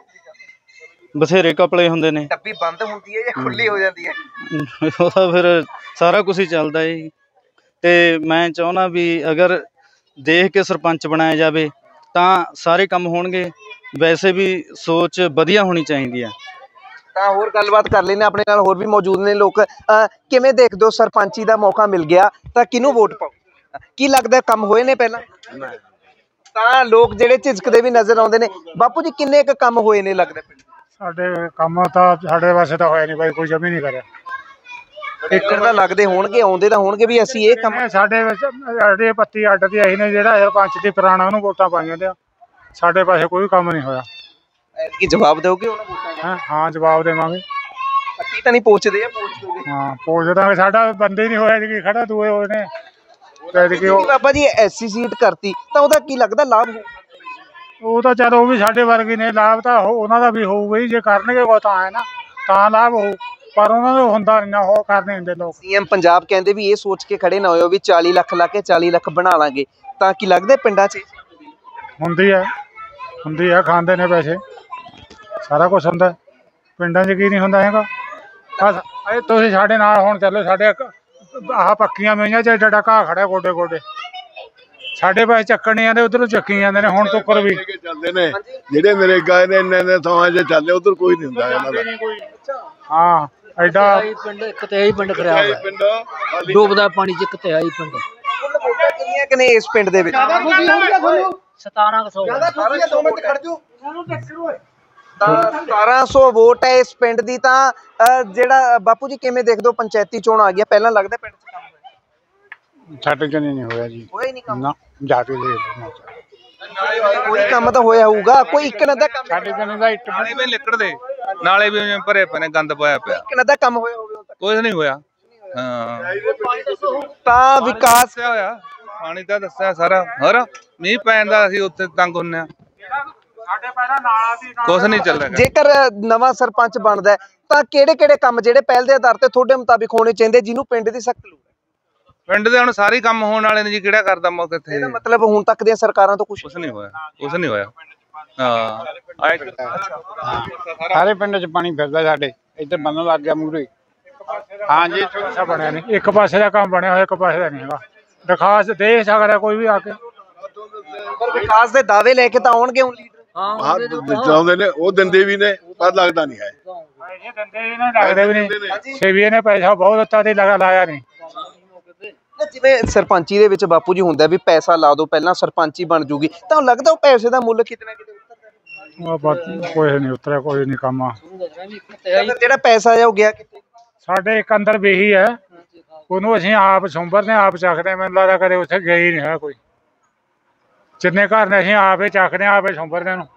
Speaker 11: ਬਥੇਰੇ ਕਪੜੇ ਹੁੰਦੇ ਨੇ,
Speaker 7: ਟੱਬੀ ਬੰਦ ਹੁੰਦੀ ਹੈ ਜਾਂ ਖੁੱਲੀ ਹੋ ਜਾਂਦੀ ਹੈ?
Speaker 11: ਉਹਦਾ ਫਿਰ ਸਾਰਾ ਕੁਝ ਹੀ ਚੱਲਦਾ ਜੀ। ਤੇ ਮੈਂ ਚਾਹੁੰਦਾ ਵੀ ਅਗਰ ਦੇਖ ਕੇ ਸਰਪੰਚ ਬਣਾਇਆ ਜਾਵੇ ਤਾਂ ਸਾਰੇ ਕੰਮ ਹੋਣਗੇ। ਵੈਸੇ ਵੀ ਸੋਚ ਵਧੀਆ ਹੋਣੀ ਚਾਹੀਦੀ ਹੈ।
Speaker 7: ਤਾਂ ਹੋਰ ਗੱਲਬਾਤ ਕਰ ਲੈਣੇ, ਆਪਣੇ ਨਾਲ ਹੋਰ ਵੀ ਮੌਜੂਦ ਨੇ ਲੋਕ। ਕਿਵੇਂ ਦੇਖਦੇ ਹੋ ਸਰਪੰਚੀ ਦਾ ਮੌਕਾ ਮਿਲ ਗਿਆ ਤਾਂ ਕਿਹਨੂੰ ਵੋਟ ਪਾਓ? ਕੀ ਲੱਗਦਾ ਕੰਮ ਹੋਏ ਨੇ ਪਹਿਲਾਂ? ਤਾਂ ਲੋਕ ਜਿਹੜੇ ਝਿਜਕਦੇ ਵੀ ਨਜ਼ਰ ਆਉਂਦੇ ਨੇ। ਬਾਪੂ ਜੀ ਕਿੰਨੇ ਕੁ ਕੰਮ ਹੋਏ ਨੇ ਲੱਗਦਾ ਪਿੰਡ?
Speaker 3: ਸਾਡੇ ਕੰਮ ਤਾਂ ਸਾਡੇ ਪਾਸੇ ਤਾਂ ਹੋਇਆ ਨਹੀਂ ਬਾਈ, ਕੋਈ ਜਮੀ ਨਹੀਂ ਕਰਿਆ।
Speaker 7: ਏਕੜ ਤਾਂ ਲੱਗਦੇ ਹੋਣਗੇ, ਆਉਂਦੇ ਤਾਂ ਹੋਣਗੇ ਵੀ ਅਸੀਂ ਇਹ ਕੰਮ।
Speaker 3: ਸਾਡੇ ਵਿੱਚ ਸਾਡੇ ਪੱਤੀ ਅੱਡ ਦੀ ਆਈ ਨੇ, ਜਿਹੜਾ ਸਰਪੰਚ ਦੀ ਪੁਰਾਣਾ ਉਹਨੂੰ ਵੋਟਾਂ ਪਾਈਆਂ ਤੇ ਸਾਡੇ ਪਾਸੇ ਕੋਈ ਕੰਮ ਨਹੀਂ ਹੋਇਆ।
Speaker 7: ਕੀ ਜਵਾਬ ਦਿਓਗੇ ਉਹਨਾਂ ਵੋਟਾਂ?
Speaker 3: ਹਾਂ ਜਵਾਬ ਦੇਵਾਂਗੇ।
Speaker 7: ਪੱਤੀ ਤਾਂ ਨਹੀਂ ਪੁੱਛਦੇ ਆ, ਪੁੱਛ ਦੋਗੇ?
Speaker 3: ਹਾਂ ਪੁੱਛ ਦਾਂਗੇ, ਸਾਡਾ ਬੰਦੇ ਹੀ ਨਹੀਂ ਹੋਇਆ ਜੀ ਖੜਾ, ਦੂਏ ਹੋਏ ਨੇ।
Speaker 7: ਬਾਬਾ ਜੀ ਐਸੀ ਸੀਟ ਕਰਤੀ ਤਾਂ ਉਹਦਾ ਕੀ ਲੱਗਦਾ ਲਾਭ ਹੋਊ?
Speaker 3: ਉਹ ਤਾਂ ਚਲੋ ਉਹ ਵੀ ਸਾਡੇ ਵਰਗੇ ਨੇ, ਲਾਭ ਤਾਂ ਉਹਨਾਂ ਦਾ ਵੀ ਹੋਊਗਾ ਹੀ, ਜੇ ਕਰਨਗੇ ਉਹ ਤਾਂ ਹੈ ਨਾ, ਤਾਂ ਲਾਭ ਹੋਊ, ਪਰ ਉਹਨਾਂ ਨੂੰ ਹੁੰਦਾ ਨਹੀਂ ਨਾ, ਉਹ ਕਰਨੇ ਹੁੰਦੇ ਲੋਕ।
Speaker 7: ਸੀਐਮ ਪੰਜਾਬ ਕਹਿੰਦੇ ਵੀ ਇਹ ਸੋਚ ਕੇ ਖੜੇ ਨਾ ਹੋਇਓ ਵੀ 40 ਲੱਖ ਲਾ ਕੇ 40 ਲੱਖ ਬਣਾ ਲਾਂਗੇ, ਤਾਂ ਕੀ ਲੱਗਦਾ ਪਿੰਡਾਂ 'ਚ
Speaker 3: ਹੁੰਦੀ ਹੈ ਖਾਂਦੇ ਨੇ ਪੈਸੇ, ਸਾਰਾ ਕੁਛ ਹੁੰਦਾ ਪਿੰਡਾਂ 'ਚ। ਕੀ ਨਹੀਂ ਹੁੰਦਾ ਹੈਗਾ? ਬਸ ਤੁਸੀਂ ਸਾਡੇ ਨਾਲ ਹੁਣ ਚੱਲੋ, ਸਾਡੇ ਆਹ ਪੱਕੀਆਂ ਮਈਆਂ 'ਚ ਏਡਾ ਘਾਹ ਖੜਾ ਗੋਡੇ ਗੋਡੇ, ਸਾਡੇ ਪੈਸੇ ਚੱਕਣੇ ਆਂਦੇ ਉਧਰੋਂ ਚੱਕੀ ਜਾਂਦੇ ਨੇ ਹੁਣ ਤੱਕ ਵੀ
Speaker 10: ਚੱਲਦੇ ਨੇ। ਜਿਹੜੇ ਮੇਰੇ ਗਾਏ ਨੇ ਇੰਨੇ ਥਾਵਾਂ 'ਚ ਚੱਲਦੇ, ਉਧਰ ਕੋਈ ਨਹੀਂ ਹੁੰਦਾ ਇਹਨਾਂ ਦਾ।
Speaker 3: ਹਾਂ ਐਡਾ
Speaker 6: ਪਿੰਡ ਇੱਕ ਤਿਹਾਈ ਪਿੰਡ ਖਰਾਬ ਹੈ, ਡੁੱਬਦਾ ਪਾਣੀ 'ਚ ਇੱਕ ਤਿਹਾਈ ਪਿੰਡ।
Speaker 7: ਕਿੰਨੀਆਂ ਕਿ ਨੇ ਇਸ ਪਿੰਡ ਦੇ ਵਿੱਚ? 1700 ਵੋਟ ਹੈ ਇਸ ਪਿੰਡ ਦੀ। ਤਾਂ ਜਿਹੜਾ ਬਾਪੂ ਜੀ ਕਿਵੇਂ ਦੇਖਦੇ ਹੋ, ਪੰਚਾਇਤੀ ਚੋਣ ਆ ਗਿਆ, ਪਹਿਲਾਂ ਲੱਗਦਾ ਪਿੰਡ 'ਚ ਕੰਮ
Speaker 3: ਸਾਡੇ ਚ ਨਹੀਂ ਹੋਇਆ ਜੀ,
Speaker 7: ਹੋਇਆ ਨਹੀਂ ਕੰਮ?
Speaker 3: ਨਾ ਜਾ ਕੇ
Speaker 7: ਕੋਈ ਕੰਮ ਤਾਂ ਹੋਇਆ ਹੋਊਗਾ, ਕੋਈ ਇੱਕ ਨਾ ਦਾ ਕੰਮ।
Speaker 3: ਸਾਡੇ ਜਣੇ ਦਾ ਇੱਟ
Speaker 9: ਨਾਲੇ ਵੀ ਲਿਕੜਦੇ, ਨਾਲੇ ਵੀ ਭਰੇ ਪਏ ਨੇ, ਗੰਦ ਪਾਇਆ ਪਿਆ,
Speaker 7: ਇੱਕ ਨਾ ਦਾ ਕੰਮ ਹੋਇਆ ਹੋਵੇ?
Speaker 9: ਕੁਝ ਨਹੀਂ ਹੋਇਆ। ਹਾਂ
Speaker 7: ਤਾਂ ਵਿਕਾਸ
Speaker 9: ਹੋਇਆ, ਪਾਣੀ ਤਾਂ ਦੱਸਿਆ ਸਾਰਾ, ਹੋਰ ਮੀਂਹ ਪੈਣ ਦਾ ਅਸੀਂ ਉੱਥੇ ਤੰਗ ਹੁੰਨੇ ਆ, ਕੁਛ ਨਹੀਂ ਚੱਲ ਰਿਹਾ।
Speaker 7: ਜੇਕਰ ਨਵਾਂ ਸਰਪੰਚ ਬਣਦਾ ਤਾਂ ਕਿਹੜੇ ਕਿਹੜੇ ਕੰਮ ਜਿਹੜੇ ਪਹਿਲ ਦੇ ਆਧਾਰ ਤੇ ਤੁਹਾਡੇ ਮੁਤਾਬਿਕ ਹੋਣੇ ਚਾਹੀਦੇ, ਜਿਹਨੂੰ ਪਿੰਡ ਦੀ ਸਖਤ ਲੋੜ?
Speaker 9: ਪਿੰਡ ਦੇ ਹੁਣ ਸਾਰੇ ਕੰਮ ਹੋਣ ਵਾਲੇ ਨੇ ਜੀ, ਕਿਹੜਾ ਕਰਦਾ ਮੌਕੇ ਤੇ?
Speaker 7: ਇਹਦਾ ਮਤਲਬ ਹੁਣ ਤੱਕ ਦੀਆਂ ਸਰਕਾਰਾਂ ਤੋਂ ਕੁਛ
Speaker 9: ਨਹੀਂ ਹੋਇਆ, ਕੁਛ ਨਹੀਂ ਹੋਇਆ। ਹਾਂ
Speaker 3: ਸਾਰੇ ਪਿੰਡ 'ਚ ਪਾਣੀ ਫਿਰਦਾ, ਸਾਡੇ ਇੱਧਰ ਬੰਨਣ ਲੱਗ ਗਿਆ ਮੂਹਰੇ। ਹਾਂ ਜੀ ਬਣਿਆ ਨਹੀਂ, ਇੱਕ ਪਾਸੇ ਦਾ ਕੰਮ ਬਣਿਆ ਹੋਇਆ, ਇੱਕ ਪਾਸੇ ਦਾ ਨਹੀਂ ਹੈਗਾ। ਦਰਖਾਸਤ ਦੇ ਸਕਦਾ ਕੋਈ ਵੀ ਆ ਕੇ।
Speaker 7: ਵਿਕਾਸ ਦੇ ਦਾਅਵੇ ਲੈ ਕੇ ਤਾਂ ਆਉਣਗੇ ਹੁਣ ਲੀਡਰ।
Speaker 10: ਹਾਂ ਚਾਹੁੰਦੇ ਨੇ, ਉਹ ਦਿੰਦੇ ਵੀ ਨੇ ਪਰ ਲੱਗਦਾ ਨਹੀਂ ਹੈ।
Speaker 3: ਲੱਗਦੇ ਵੀ ਨਹੀਂ, ਸੇਵੀਏ ਨੇ ਪੈਸਾ ਬਹੁਤ ਦਿੱਤਾ ਤੇ ਲਾਇਆ ਨਹੀਂ।
Speaker 7: ਜਿਵੇਂ ਸਰਪੰਚੀ ਦੇ ਵਿੱਚ ਬਾਪੂ ਜੀ ਹੁੰਦਾ ਵੀ ਪੈਸਾ ਲਾ ਦੋ ਪਹਿਲਾਂ ਸਰਪੰਚੀ ਬਣ ਜੂਗੀ, ਤਾਂ ਲੱਗਦਾ ਉਹ ਪੈਸੇ ਦਾ ਮੁੱਲ ਕਿਤੇ ਨਾ ਕਿਤੇ
Speaker 3: ਕੋਈ ਨਹੀਂ ਉਤਰਿਆ, ਕੋਈ ਨਹੀਂ ਕੰਮ।
Speaker 7: ਜਿਹੜਾ ਪੈਸਾ ਆ ਉਹ ਗਿਆ ਕਿਤੇ?
Speaker 3: ਸਾਡੇ ਇੱਕ ਅੰਦਰ ਬੇਹੀ ਹੈ, ਉਹਨੂੰ ਅਸੀਂ ਆਪ ਸੁੰਬਰਦੇ ਆਪ ਚੱਕਦੇ, ਮੈਨੂੰ ਲੱਗਦਾ ਕਦੇ ਉੱਥੇ ਗਿਆ ਹੀ ਨਹੀਂ ਹੈ ਕੋਈ। ਜਿੰਨੇ ਘਰ ਨੇ ਅਸੀਂ ਆਪੇ ਚੱਕਦੇ, ਆਪੇ ਸੁੰਬਰਦੇ ਨੂੰ।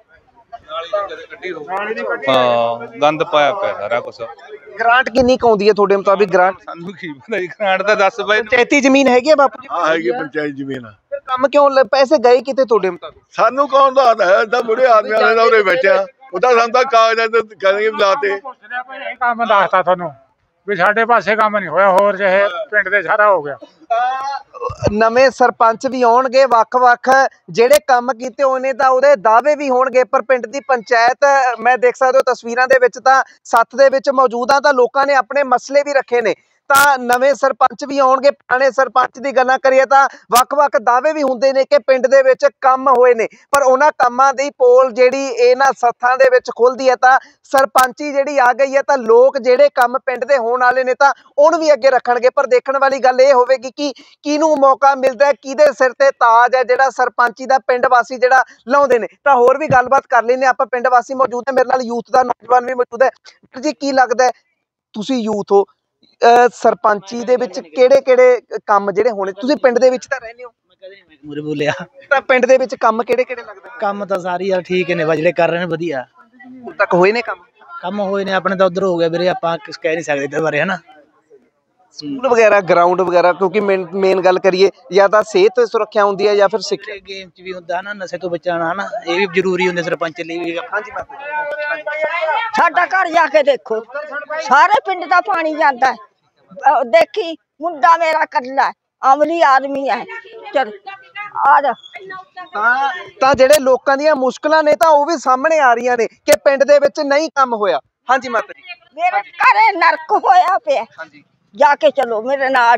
Speaker 9: ਹਾਂ ਗੰਦ ਪਾਇਆ ਪਿਆ ਸਾਰਾ ਕੁਛ।
Speaker 7: ਗ੍ਰਾਂਟ ਕਿੰਨੀ ਕੁ ਆਉਂਦੀ ਹੈ ਤੁਹਾਡੇ ਮੁਤਾਬਿਕ? ਗ੍ਰਾਂਟ
Speaker 9: ਸਾਨੂੰ ਕੀ ਪਤਾ ਜੀ, ਗ੍ਰਾਂਟ ਤਾਂ ਦੱਸ ਬਾਈ।
Speaker 7: ਪੰਚਾਇਤੀ ਜ਼ਮੀਨ ਹੈਗੀ ਹੈ ਬਾਪੂ ਜੀ?
Speaker 10: ਹਾਂ ਹੈਗੀ ਪੰਚਾਇਤ ਜ਼ਮੀਨ।
Speaker 7: ਫਿਰ ਕੰਮ ਕਿਉਂ, ਪੈਸੇ ਗਏ ਕਿਤੇ ਤੁਹਾਡੇ ਮੁਤਾਬਿਕ?
Speaker 10: ਸਾਨੂੰ ਕੌਣ ਦੱਸਦਾ ਹੈ? ਤਾਂ ਬੁੜੇ ਆਦਮੀ ਵਾਲੇ ਦਾ ਉਰੇ ਬੈਠਿਆ, ਉਹਦਾ ਸਾਨੂੰ ਤਾਂ ਕਾਗਜ਼ਾਂ ਤੇ ਕਹਿੰਦੇ ਲਾਤੇ।
Speaker 3: ਕੰਮ ਦੱਸਤਾ ਤੁਹਾਨੂੰ ਵੀ ਸਾਡੇ ਪਾਸੇ ਕੰਮ ਨਹੀਂ ਹੋਇਆ, ਹੋਰ ਚਾਹੇ ਪਿੰਡ ਦੇ ਸਾਰਾ ਹੋ ਗਿਆ।
Speaker 7: ਨਵੇਂ ਸਰਪੰਚ ਵੀ ਆਉਣਗੇ, ਵੱਖ-ਵੱਖ ਜਿਹੜੇ ਕੰਮ ਕੀਤੇ ਉਹਨੇ ਤਾਂ ਉਹਦੇ ਦਾਅਵੇ ਵੀ ਹੋਣਗੇ, ਪਰ ਪਿੰਡ ਦੀ ਪੰਚਾਇਤ ਮੈਂ ਦੇਖ ਸਕਦੇ ਹੋ ਤਸਵੀਰਾਂ ਦੇ ਵਿੱਚ ਤਾਂ ਸੱਥ ਦੇ ਵਿੱਚ ਮੌਜੂਦ ਆ, ਤਾਂ ਲੋਕਾਂ ਨੇ ਆਪਣੇ ਮਸਲੇ ਵੀ ਰੱਖੇ ਨੇ। ਤਾਂ ਨਵੇਂ ਸਰਪੰਚ ਵੀ ਆਉਣਗੇ, ਪੁਰਾਣੇ ਸਰਪੰਚ ਦੀ ਗੱਲਾਂ ਕਰੀਏ ਤਾਂ ਵੱਖ-ਵੱਖ ਦਾਅਵੇ ਵੀ ਹੁੰਦੇ ਨੇ ਕਿ ਪਿੰਡ ਦੇ ਵਿੱਚ ਕੰਮ ਹੋਏ ਨੇ, ਪਰ ਉਹਨਾਂ ਕੰਮਾਂ ਦੀ ਪੋਲ ਜਿਹੜੀ ਇਹਨਾਂ ਸੱਥਾਂ ਦੇ ਵਿੱਚ ਖੁੱਲਦੀ ਹੈ ਤਾਂ ਸਰਪੰਚੀ ਜਿਹੜੀ ਆ ਗਈ ਹੈ, ਤਾਂ ਲੋਕ ਜਿਹੜੇ ਕੰਮ ਪਿੰਡ ਦੇ ਹੋਣ ਵਾਲੇ ਨੇ ਤਾਂ ਉਹਨੂੰ ਵੀ ਅੱਗੇ ਰੱਖਣਗੇ। ਪਰ ਦੇਖਣ ਵਾਲੀ ਗੱਲ ਇਹ ਹੋਵੇਗੀ ਕਿ ਕਿਹਨੂੰ ਮੌਕਾ ਮਿਲਦਾ ਹੈ, ਕਿਹਦੇ ਸਿਰ ਤੇ ਤਾਜ ਹੈ ਜਿਹੜਾ ਸਰਪੰਚੀ ਦਾ ਪਿੰਡ ਵਾਸੀ ਜਿਹੜਾ ਲਾਉਂਦੇ ਨੇ। ਤਾਂ ਹੋਰ ਵੀ ਗੱਲਬਾਤ ਕਰ ਲੈਂਦੇ ਆਪਾਂ, ਪਿੰਡ ਵਾਸੀ ਮੌਜੂਦ ਹੈ ਮੇਰੇ ਨਾਲ, ਯੂਥ ਦਾ ਨੌਜਵਾਨ ਵੀ ਮੌਜੂਦ ਹੈ। ਜੀ ਕੀ ਲੱਗਦਾ, ਤੁਸੀਂ ਯੂਥ ਹੋ, ਸਰਪੰਚੀ ਦੇ ਵਿੱਚ ਕਿਹੜੇ ਕਿਹੜੇ ਕੰਮ ਜਿਹੜੇ ਹੋਣੇ? ਤੁਸੀਂ ਪਿੰਡ ਦੇ ਵਿੱਚ ਤਾਂ ਰਹਿੰਦੇ ਹੋ,
Speaker 6: ਮੂਰੇ ਬੋਲਿਆ
Speaker 7: ਤਾਂ ਪਿੰਡ ਦੇ ਵਿੱਚ ਕੰਮ ਕਿਹੜੇ ਕਿਹੜੇ ਲੱਗਦੇ?
Speaker 6: ਕੰਮ ਤਾਂ ਸਾਰੇ ਯਾਰ ਠੀਕ ਨੇ, ਜਿਹੜੇ ਕਰ ਰਹੇ ਨੇ ਵਧੀਆ।
Speaker 7: ਹੁਣ ਤੱਕ ਹੋਏ ਨੇ ਕੰਮ
Speaker 6: ਹੋਏ ਨੇ, ਆਪਣੇ ਤਾਂ ਉਧਰ ਹੋ ਗਿਆ ਵੀਰੇ, ਆਪਾਂ ਕਹਿ ਨਹੀਂ ਸਕਦੇ ਇਹਦੇ ਬਾਰੇ, ਹਨਾ।
Speaker 7: ਸਕੂਲ ਵਗੈਰਾ, ਗਰਾਊਂਡ ਵਗੈਰਾ, ਕਿਉਂਕਿ ਮੇਨ ਗੱਲ ਕਰੀਏ ਜਾਂ ਤਾਂ ਸਿਹਤ ਸੁਰੱਖਿਆ ਹੁੰਦੀ ਹੈ ਜਾਂ ਫਿਰ ਸਿੱਖਿਆ।
Speaker 6: ਗੇਮ 'ਚ ਵੀ ਹੁੰਦਾ ਨਾ, ਨਸ਼ੇ ਤੋਂ ਬਚਾਉਣਾ, ਹਨਾ, ਇਹ ਵੀ ਜ਼ਰੂਰੀ ਹੁੰਦੇ ਸਰਪੰਚ ਲਈ ਵੀ।
Speaker 7: ਹਾਂਜੀ
Speaker 1: ਸਾਡਾ ਘਰ ਜਾ ਕੇ ਦੇਖੋ, ਸਾਰੇ ਪਿੰਡ ਦਾ ਪਾਣੀ ਜਾਂਦਾ ਹੈ। ਦੇਖੀ ਮੁੰਡਾ ਮੇਰਾ ਇਕੱਲਾ ਅਮਲੀ ਆਦਮੀ ਹੈ। ਚਲ ਆ ਜਾ।
Speaker 7: ਤਾਂ ਜਿਹੜੇ ਲੋਕਾਂ ਦੀਆਂ ਮੁਸ਼ਕਲਾਂ ਨੇ ਤਾਂ ਉਹ ਵੀ ਸਾਹਮਣੇ ਆ ਰਹੀਆਂ ਨੇ ਕਿ ਪਿੰਡ ਦੇ ਵਿੱਚ ਨਹੀਂ ਕੰਮ ਹੋਇਆ। ਹਾਂਜੀ ਮਾਤਾ ਜੀ,
Speaker 1: ਮੇਰੇ ਘਰੇ ਨਰਕ ਹੋਇਆ ਪਿਆ।
Speaker 7: ਹਾਂਜੀ
Speaker 1: ਜਾ ਕੇ ਚਲੋ ਮੇਰੇ ਨਾਲ,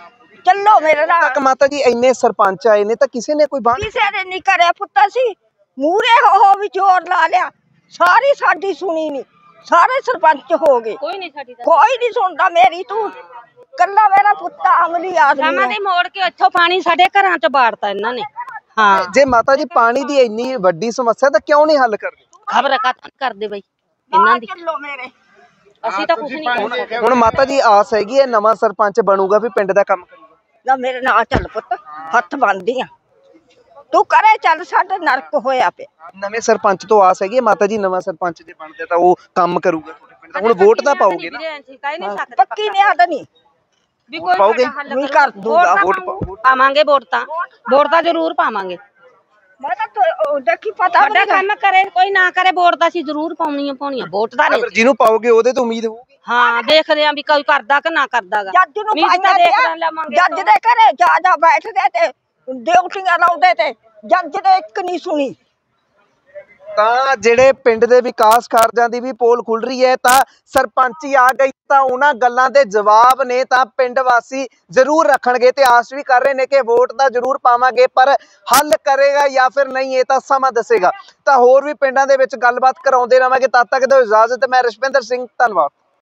Speaker 1: ਚੱਲੋ ਮੇਰੇ ਨਾਲ।
Speaker 7: ਮਾਤਾ ਜੀ ਇੰਨੇ ਸਰਪੰਚ ਆਏ ਨੇ ਤਾਂ ਕਿਸੇ ਨੇ ਕੋਈ ਬਾਤ
Speaker 1: ਕਿਸੇ ਨੇ ਨਹੀਂ ਕਰਿਆ ਪੁੱਤ। ਸੀ ਮੂਰੇ ਹੋ ਵੀ ਜ਼ੋਰ ਲਾ ਲਿਆ, ਸਾਰੀ ਸਾਡੀ ਸੁਣੀ ਨਹੀਂ, ਸਾਰੇ ਸਰਪੰਚ ਹੋ ਗਏ,
Speaker 4: ਕੋਈ ਨਹੀਂ ਸਾਡੀ ਤਾਂ
Speaker 1: ਕੋਈ ਨਹੀਂ ਸੁਣਦਾ ਮੇਰੀ। ਤੂੰ ਕੱਲਾ ਮੇਰਾ ਪੁੱਤ ਅਮਲੀ ਆਦਮੀ
Speaker 4: ਸਾਮਾਂ
Speaker 1: ਹੈ।
Speaker 4: ਦੇ ਮੋੜ ਕੇ ਇੱਥੋਂ ਪਾਣੀ ਸਾਡੇ ਘਰਾਂ ਚ ਬਾੜਤਾ ਇਹਨਾਂ ਨੇ। ਹਾਂ
Speaker 7: ਜੇ ਮਾਤਾ ਜੀ ਪਾਣੀ ਦੀ ਇੰਨੀ ਵੱਡੀ ਸਮੱਸਿਆ ਤਾਂ ਕਿਉਂ ਨਹੀਂ ਹੱਲ ਕਰਦੇ?
Speaker 4: ਖਬਰ ਕਰਦੇ ਬਈ ਇਹਨਾਂ ਦੀ,
Speaker 1: ਚੱਲੋ ਮੇਰੇ
Speaker 4: ਅਸੀਂ ਤਾਂ ਕੁਝ ਨਹੀਂ ਕਰ ਸਕਦੇ।
Speaker 7: ਹੁਣ ਮਾਤਾ ਜੀ ਆਸ ਹੈਗੀ ਹੈ ਨਵਾਂ ਸਰਪੰਚ ਬਣੂਗਾ ਵੀ ਪਿੰਡ ਦਾ ਕੰਮ ਕਰੂਗਾ?
Speaker 1: ਨਾ ਮੇਰੇ ਨਾਲ ਚੱਲ ਪੁੱਤ, ਹੱਥ ਬੰਨ੍ਹਦੀ ਆ, ਤੂੰ ਕਰੇ ਚੱਲ, ਸਾਡੇ ਨਰਕ ਹੋਇਆ ਪਿਆ।
Speaker 7: ਨਵੇਂ ਸਰਪੰਚ ਤੋਂ ਆਸ ਹੈਗੀ ਹੈ ਮਾਤਾ ਜੀ ਨਵਾਂ ਸਰਪੰਚ ਜੇ ਬਣਦੇ ਤਾਂ ਉਹ ਕੰਮ ਕਰੂਗਾ ਤੁਹਾਡੇ ਪਿੰਡ ਦਾ? ਹੁਣ ਵੋਟ ਤਾਂ ਪਾਓਗੇ ਨਾ?
Speaker 1: ਪੱਕੀ ਨਿਆਦ ਨਹੀਂ
Speaker 4: ਵੀ ਕੋਈ
Speaker 7: ਪਾਓਗੇ?
Speaker 1: ਨਹੀਂ ਕਰ ਦੂਗਾ
Speaker 7: ਵੋਟ
Speaker 4: ਪਾਵਾਂਗੇ, ਵੋਟ ਤਾਂ ਜ਼ਰੂਰ ਪਾਵਾਂਗੇ।
Speaker 1: ਮੈਂ ਤਾਂ ਦੇਖੀ ਪਤਾ
Speaker 4: ਸਾਡਾ ਕੰਮ ਕਰੇ ਕੋਈ ਨਾ ਕਰੇ, ਵੋਟ ਤਾਂ ਅਸੀਂ ਜ਼ਰੂਰ ਪਾਉਣੀਆਂ ਵੋਟ ਦਾ ਨਹੀਂ।
Speaker 7: ਜਿਹਨੂੰ ਪਾਓਗੇ ਉਹਦੇ ਤੋਂ ਉਮੀਦ ਹੋਊਗੀ।
Speaker 4: ਹਾਂ ਦੇਖਦੇ ਆਂ ਵੀ ਕੋਈ ਕਰਦਾ ਕਿ ਨਾ ਕਰਦਾਗਾ।
Speaker 1: ਜੱਜ ਨੂੰ ਜੱਜ ਦੇ ਘਰੇ ਜਾ ਬੈਠਦੇ ਤੇ ਡਿਊਟੀਆਂ ਲਾਉਂਦੇ ਤੇ ਜੱਜ ਨੇ ਇੱਕ ਨਹੀਂ ਸੁਣੀ।
Speaker 7: ਤਾਂ ਜਿਹੜੇ ਪਿੰਡ ਦੇ ਵਿਕਾਸ ਕਾਰਜਾਂ ਦੀ ਵੀ ਪੋਲ ਖੁੱਲ ਰਹੀ ਹੈ ਤਾਂ ਸਰਪੰਚੀ ਆ ਗਈ ਤਾਂ ਉਹਨਾਂ ਗੱਲਾਂ ਦੇ ਜਵਾਬ ਨੇ ਤਾਂ ਪਿੰਡ ਵਾਸੀ ਜ਼ਰੂਰ ਰੱਖਣਗੇ ਤੇ ਆਸ ਵੀ ਕਰ ਰਹੇ ਨੇ ਕਿ ਵੋਟ ਤਾਂ ਜ਼ਰੂਰ ਪਾਵਾਂਗੇ, ਪਰ ਹੱਲ ਕਰੇਗਾ ਜਾਂ ਫਿਰ ਨਹੀਂ ਇਹ ਤਾਂ ਸਮਾਂ ਦੱਸੇਗਾ। ਤਾਂ ਹੋਰ ਵੀ ਪਿੰਡਾਂ ਦੇ ਵਿੱਚ ਗੱਲਬਾਤ ਕਰਾਉਂਦੇ ਰਹਾਂਗੇ। ਤਦ ਤੱਕ ਦਿਓ ਇਜਾਜ਼ਤ। ਮੈਂ ਰਸ਼ਪਿੰਦਰ ਸਿੰਘ, ਧੰਨਵਾਦ।